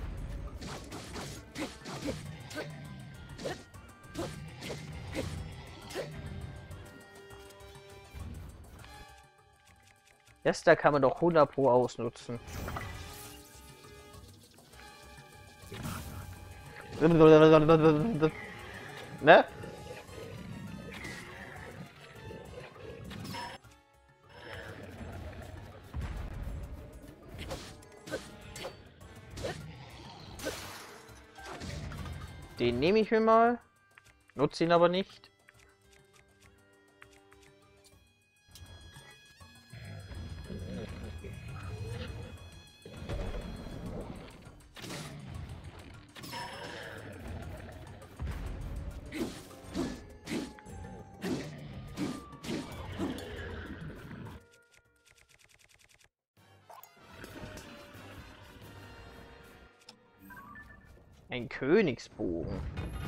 Das da kann man doch 100 Pro ausnutzen. Ne? Den nehme ich mir mal. Nutze ihn aber nicht. Ein Königsbogen.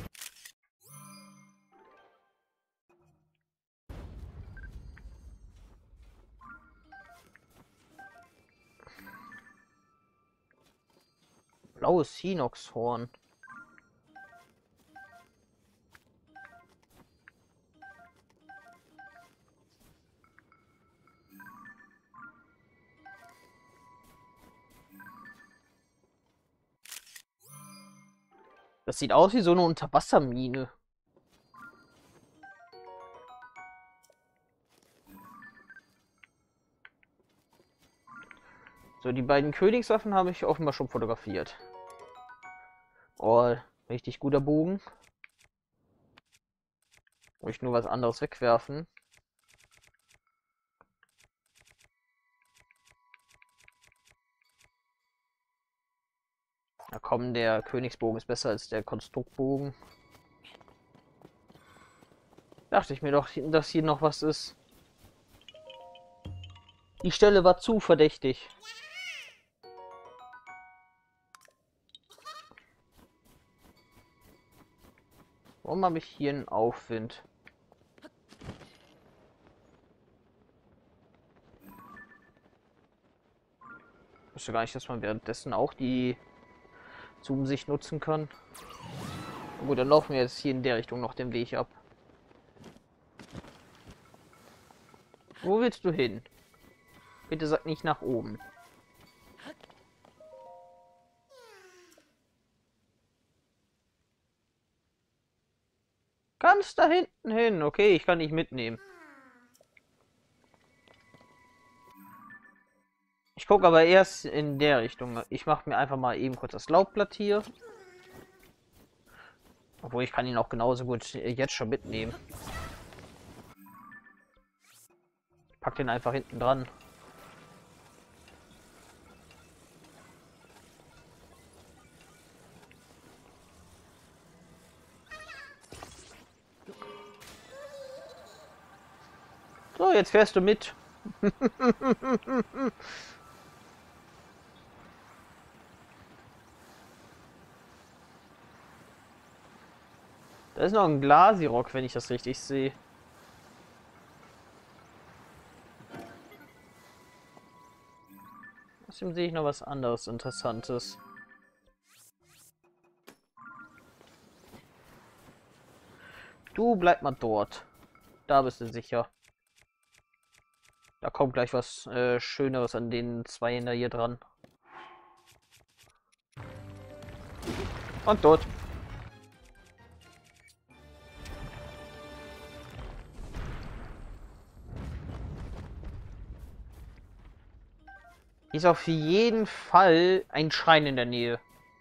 Blaues Hinoxhorn. Das sieht aus wie so eine Unterwassermine. So, die beiden Königswaffen habe ich offenbar schon fotografiert. Oh, richtig guter Bogen. Muss ich nur was anderes wegwerfen. Na komm, der Königsbogen ist besser als der Konstruktbogen. Dachte ich mir doch, dass hier noch was ist. Die Stelle war zu verdächtig. Warum habe ich hier einen Aufwind? Ich wusste gar nicht, dass man währenddessen auch die Zoom-Sicht nutzen kann. Gut, dann laufen wir jetzt hier in der Richtung noch den Weg ab. Wo willst du hin? Bitte sag nicht nach oben. Ganz da hinten hin. Okay, ich kann dich mitnehmen. Ich gucke aber erst in der Richtung. Ich mache mir einfach mal eben kurz das Laubblatt hier. Obwohl, ich kann ihn auch genauso gut jetzt schon mitnehmen. Ich pack den einfach hinten dran. So, jetzt fährst du mit. Da ist noch ein Glasirock, wenn ich das richtig sehe. Außerdem sehe ich noch was anderes Interessantes. Du bleib mal dort. Da bist du sicher. Da kommt gleich was Schöneres an den zwei da hier dran. Und tot. Ist auf jeden Fall ein Schrein in der Nähe.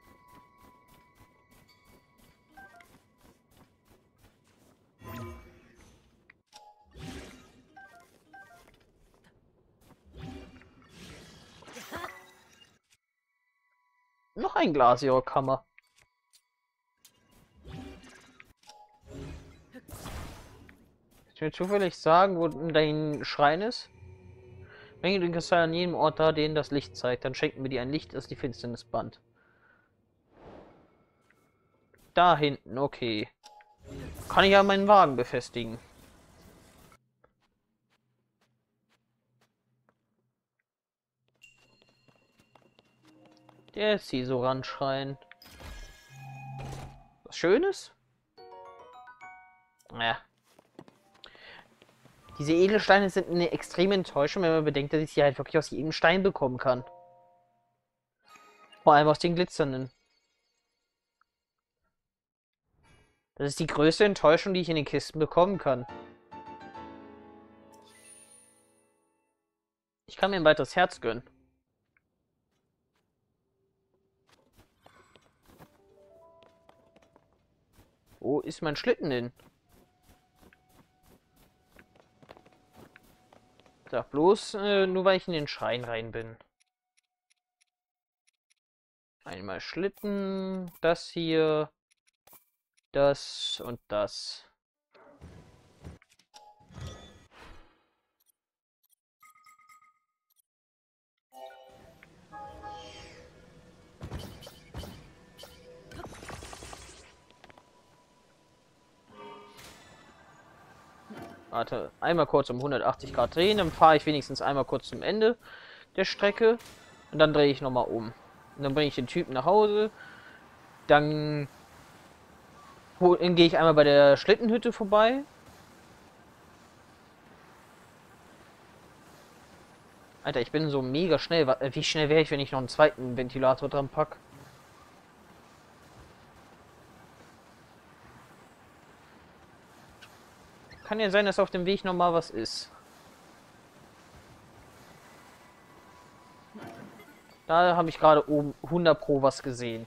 Noch ein Glasiorkammer. du mir zufällig sagen, wo dein Schrein ist? Bringe den Kristall an jedem Ort da, den das Licht zeigt. Dann schenken wir dir ein Licht, das die Finsternis bannt. Da hinten, okay. Kann ich ja meinen Wagen befestigen. Der ist hier so ranschreien. Was Schönes? Ja. Diese Edelsteine sind eine extreme Enttäuschung, wenn man bedenkt, dass ich sie halt wirklich aus jedem Stein bekommen kann. Vor allem aus den glitzernden. Das ist die größte Enttäuschung, die ich in den Kisten bekommen kann. Ich kann mir ein weiteres Herz gönnen. Wo ist mein Schlitten hin? Sag bloß, nur weil ich in den Schrein rein bin. Einmal Schlitten, das hier, das und das. Warte, einmal kurz um 180 Grad drehen, dann fahre ich wenigstens einmal kurz zum Ende der Strecke und dann drehe ich nochmal um. Und dann bringe ich den Typen nach Hause, dann gehe ich einmal bei der Schlittenhütte vorbei. Alter, ich bin so mega schnell. Wie schnell wäre ich, wenn ich noch einen zweiten Ventilator dran pack? Kann ja sein, dass auf dem Weg noch mal was ist. Da habe ich gerade oben 100 Pro was gesehen.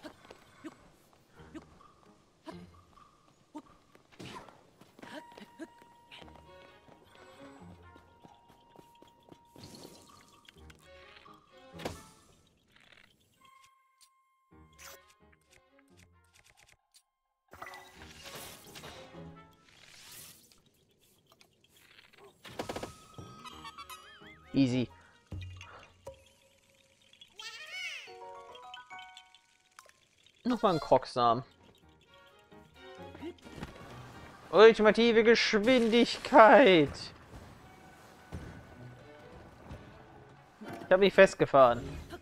Easy. Nochmal ein Krogsamen. Ultimative Geschwindigkeit. Ich habe mich festgefahren.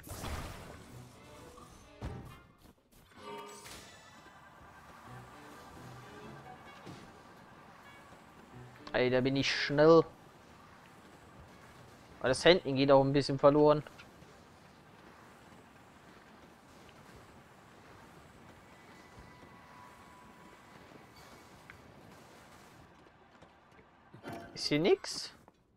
Ey, da bin ich schnell. Aber das Handling geht auch ein bisschen verloren. Ist hier nix?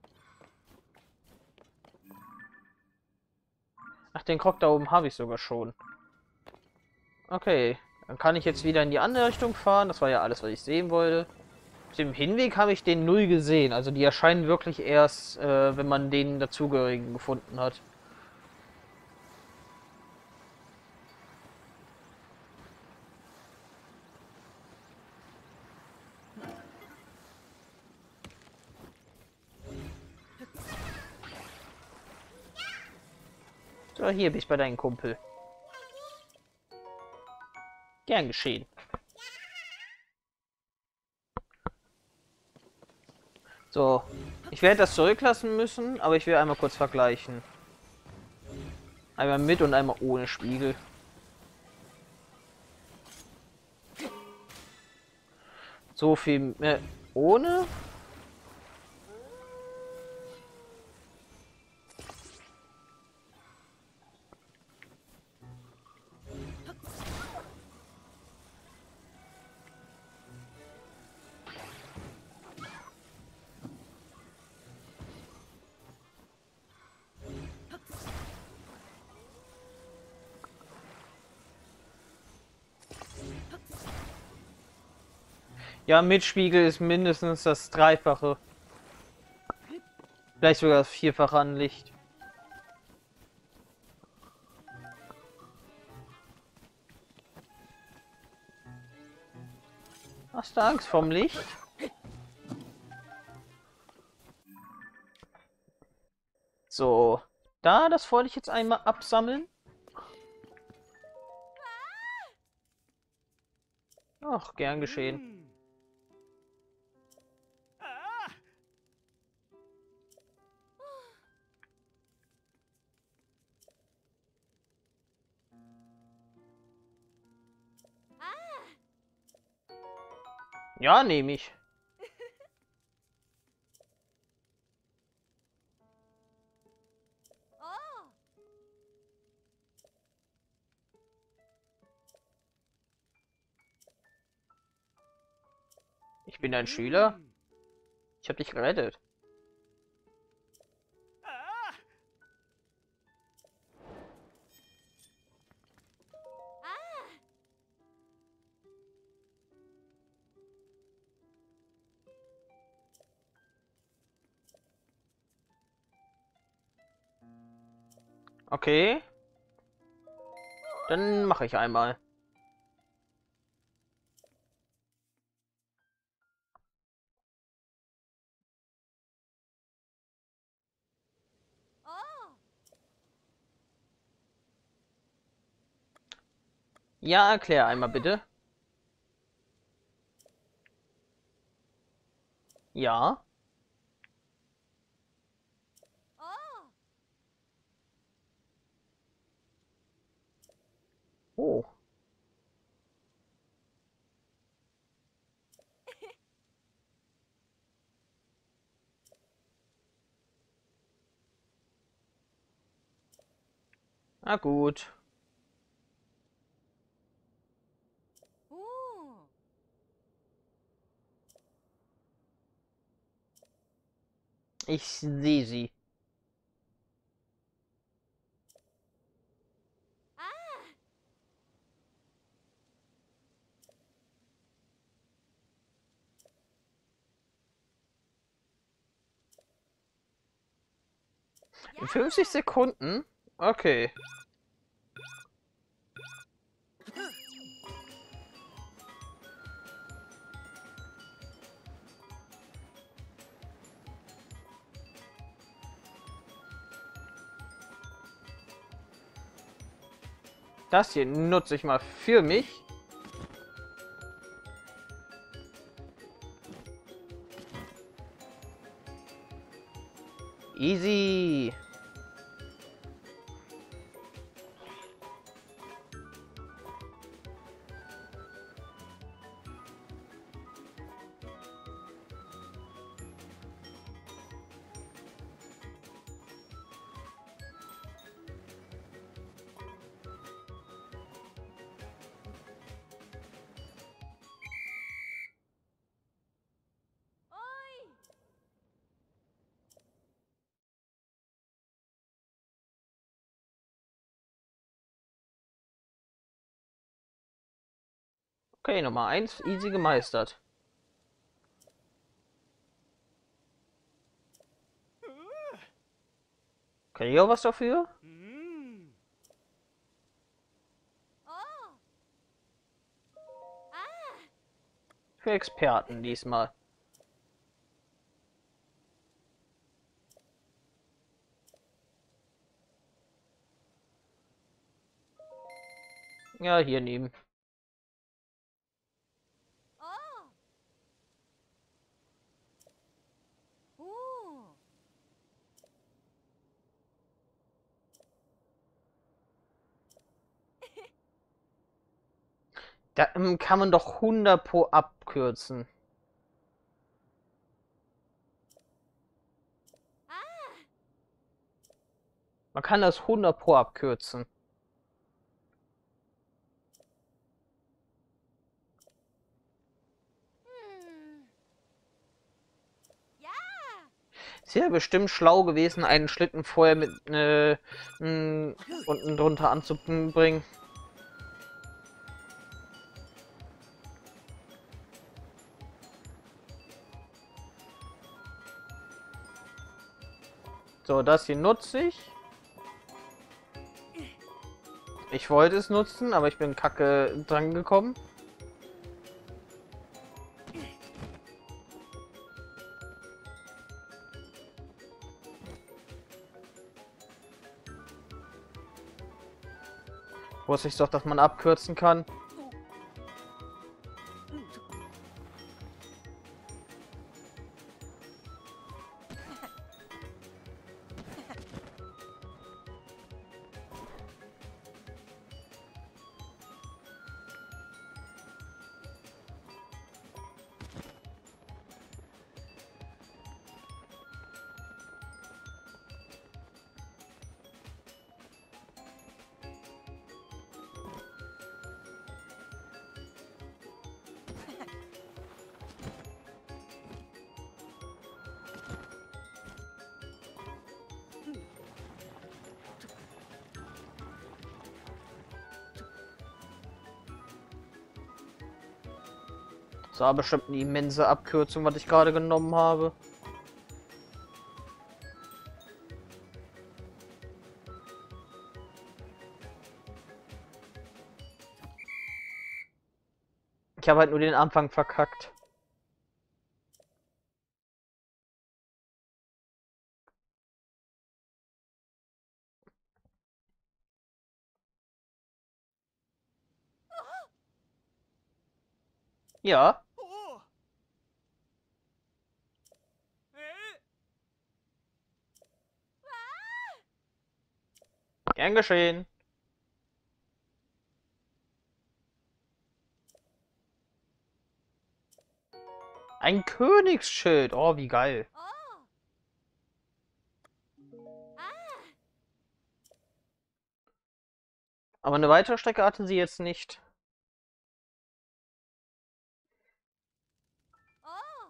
Ach, den Krog da oben habe ich sogar schon. Okay, dann kann ich jetzt wieder in die andere Richtung fahren. Das war ja alles, was ich sehen wollte. Auf dem Hinweg habe ich den null gesehen. Also die erscheinen wirklich erst, wenn man den dazugehörigen gefunden hat. So, hier bin ich bei deinem Kumpel. Gern geschehen. So, ich werde das zurücklassen müssen, aber ich will einmal kurz vergleichen. Einmal mit und einmal ohne Spiegel. So viel ohne. Ja, mit Spiegel ist mindestens das Dreifache. Vielleicht sogar das Vierfache an Licht. Hast du Angst vorm Licht? So, das wollte ich jetzt einmal absammeln. Ach, gern geschehen. Ja, nehme ich. Oh. Ich bin ein Schüler. Ich habe dich gerettet. Okay, dann mache ich einmal. Oh. Ja, erklär einmal bitte. Ja. Oh. Oh. Na gut. Uh. Ich sehe sie. Ah. In Ja. 50 Sekunden? Okay. Das hier nutze ich mal für mich. Easy. Oi. Okay, Nummer 1, easy gemeistert. Kann ich auch was dafür? Oh. Ah. Für Experten diesmal. Ja, hier nehmen. Oh. Uh. Da kann man doch 100 pro abkürzen. Ah. Man kann das 100 pro abkürzen. Hm. Ja. Es wäre bestimmt schlau gewesen, einen Schlitten vorher mit unten drunter anzubringen. So, das hier nutze ich. Ich wollte es nutzen, aber ich bin kacke dran gekommen. Wusste ich doch, dass man abkürzen kann. Das war bestimmt eine immense Abkürzung, was ich gerade genommen habe. Ich habe halt nur den Anfang verkackt. Ja, Oh. gern geschehen. Ein Königsschild. Oh, wie geil. Oh. Ah. Aber eine weitere Strecke hatte sie jetzt nicht. Oh.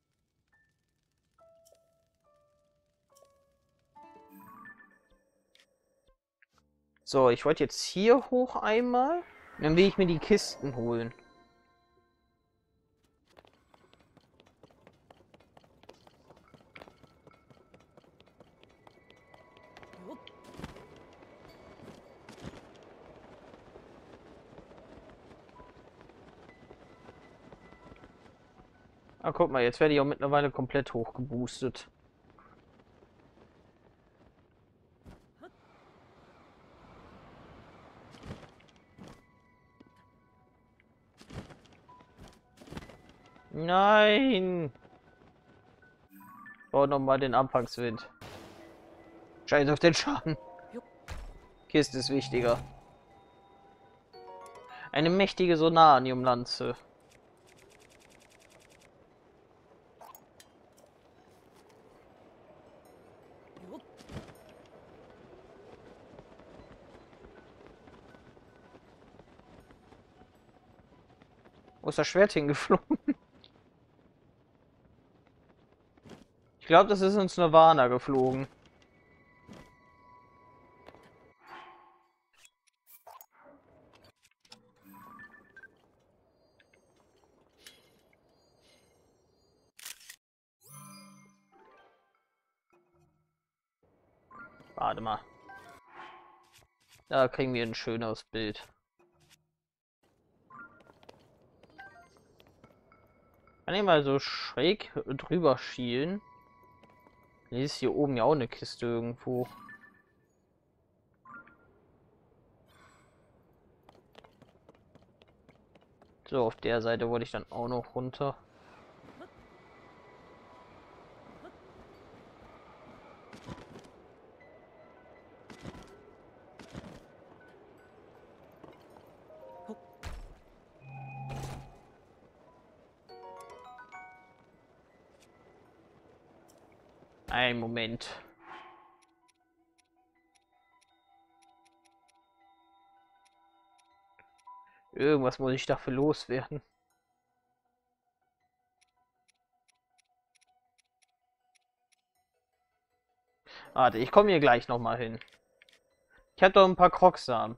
So, ich wollte jetzt hier hoch einmal. Dann will ich mir die Kisten holen. Ah, guck mal, jetzt werde ich auch mittlerweile komplett hochgeboostet. Nein! Bau nochmal den Anfangswind. Scheiß auf den Schaden. Kiste ist wichtiger. Eine mächtige Sonanium-Lanze. Wo ist das Schwert hingeflogen? Ich glaube, das ist ins Nirvana geflogen. Warte mal. Da kriegen wir ein schöneres Bild. Kann ich mal so schräg drüber schielen? Hier ist hier oben ja auch eine Kiste irgendwo. So, auf der Seite wollte ich dann auch noch runter. Ein Moment. Irgendwas muss ich dafür loswerden. Warte, ich komme hier gleich nochmal hin. Ich habe doch ein paar Krogsamen.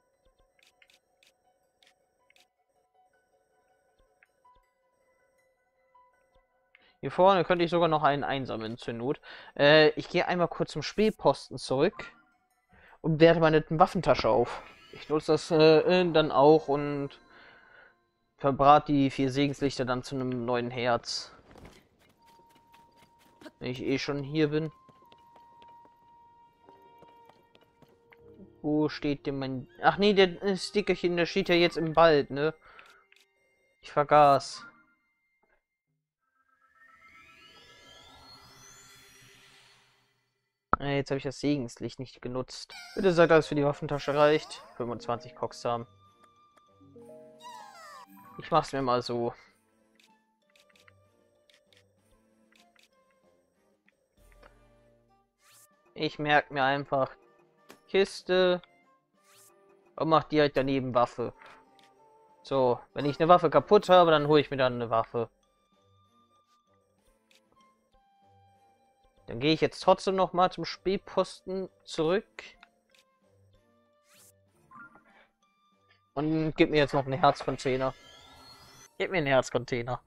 Hier vorne könnte ich sogar noch einen einsammeln zur Not. Ich gehe einmal kurz zum Spähposten zurück und werte meine Waffentasche auf. Ich nutze das dann auch und verbrat die 4 Segenslichter dann zu einem neuen Herz. Wenn ich eh schon hier bin. Wo steht denn mein... Ach nee, der Stickerchen, der steht ja jetzt im Wald, ne? Ich vergaß. Jetzt habe ich das Segenslicht nicht genutzt. Bitte sagt, dass es für die Waffentasche reicht. 25 Coxsamen. Ich mach's mir mal so. Ich merke mir einfach Kiste und mach direkt daneben Waffe. So, wenn ich eine Waffe kaputt habe, dann hole ich mir dann eine Waffe. Dann gehe ich jetzt trotzdem noch mal zum Spähposten zurück. Und gib mir jetzt noch einen Herzcontainer. Gib mir einen Herzcontainer.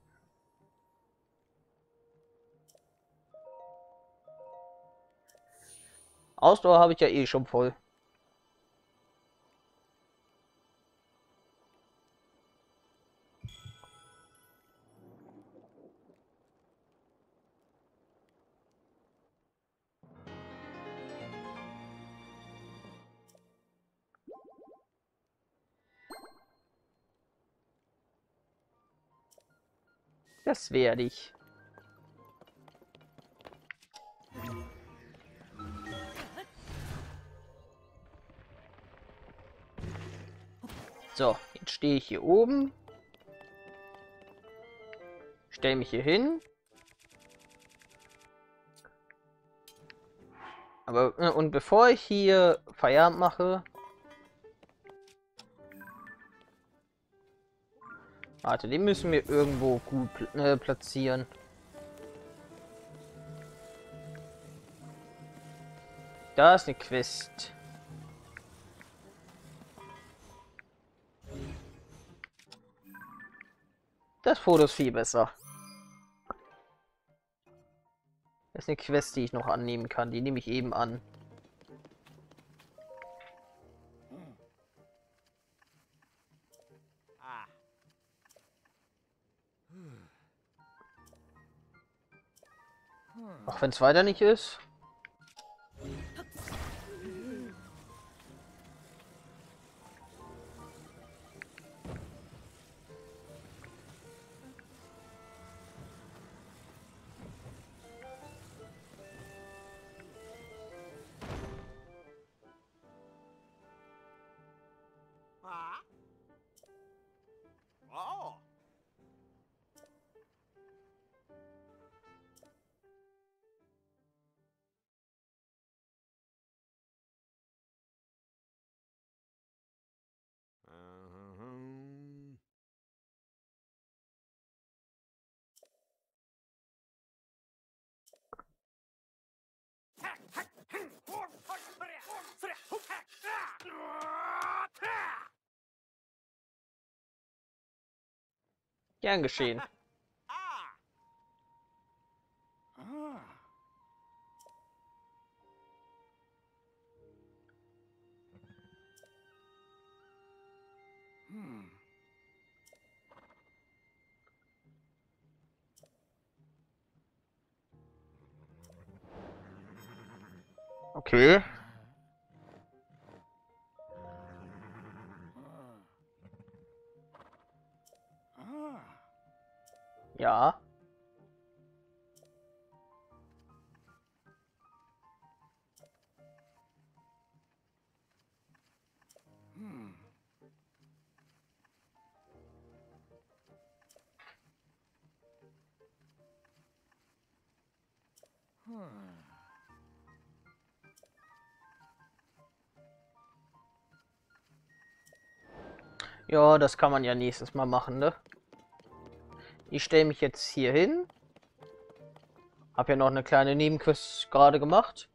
Ausdauer habe ich ja eh schon voll. Das werde ich. So, jetzt stehe ich hier oben. Stell mich hier hin. Aber, und bevor ich hier Feierabend mache... Warte, den müssen wir irgendwo gut platzieren. Da ist eine Quest. Das Foto ist viel besser. Das ist eine Quest, die ich noch annehmen kann. Die nehme ich eben an. Auch wenn es weiter nicht ist. Oh. Gern geschehen. Okay. Ja. Ja, das kann man ja nächstes Mal machen, ne? Ich stelle mich jetzt hier hin. Hab ja noch eine kleine Nebenquest gerade gemacht.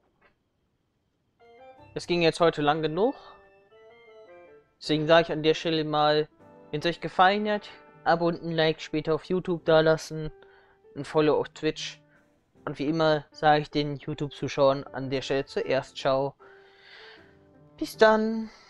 Es ging jetzt heute lang genug. Deswegen sage ich an der Stelle mal, wenn es euch gefallen hat, Abo und ein Like später auf YouTube dalassen, ein Follow auf Twitch. Und wie immer sage ich den YouTube-Zuschauern an der Stelle zuerst Ciao. Bis dann.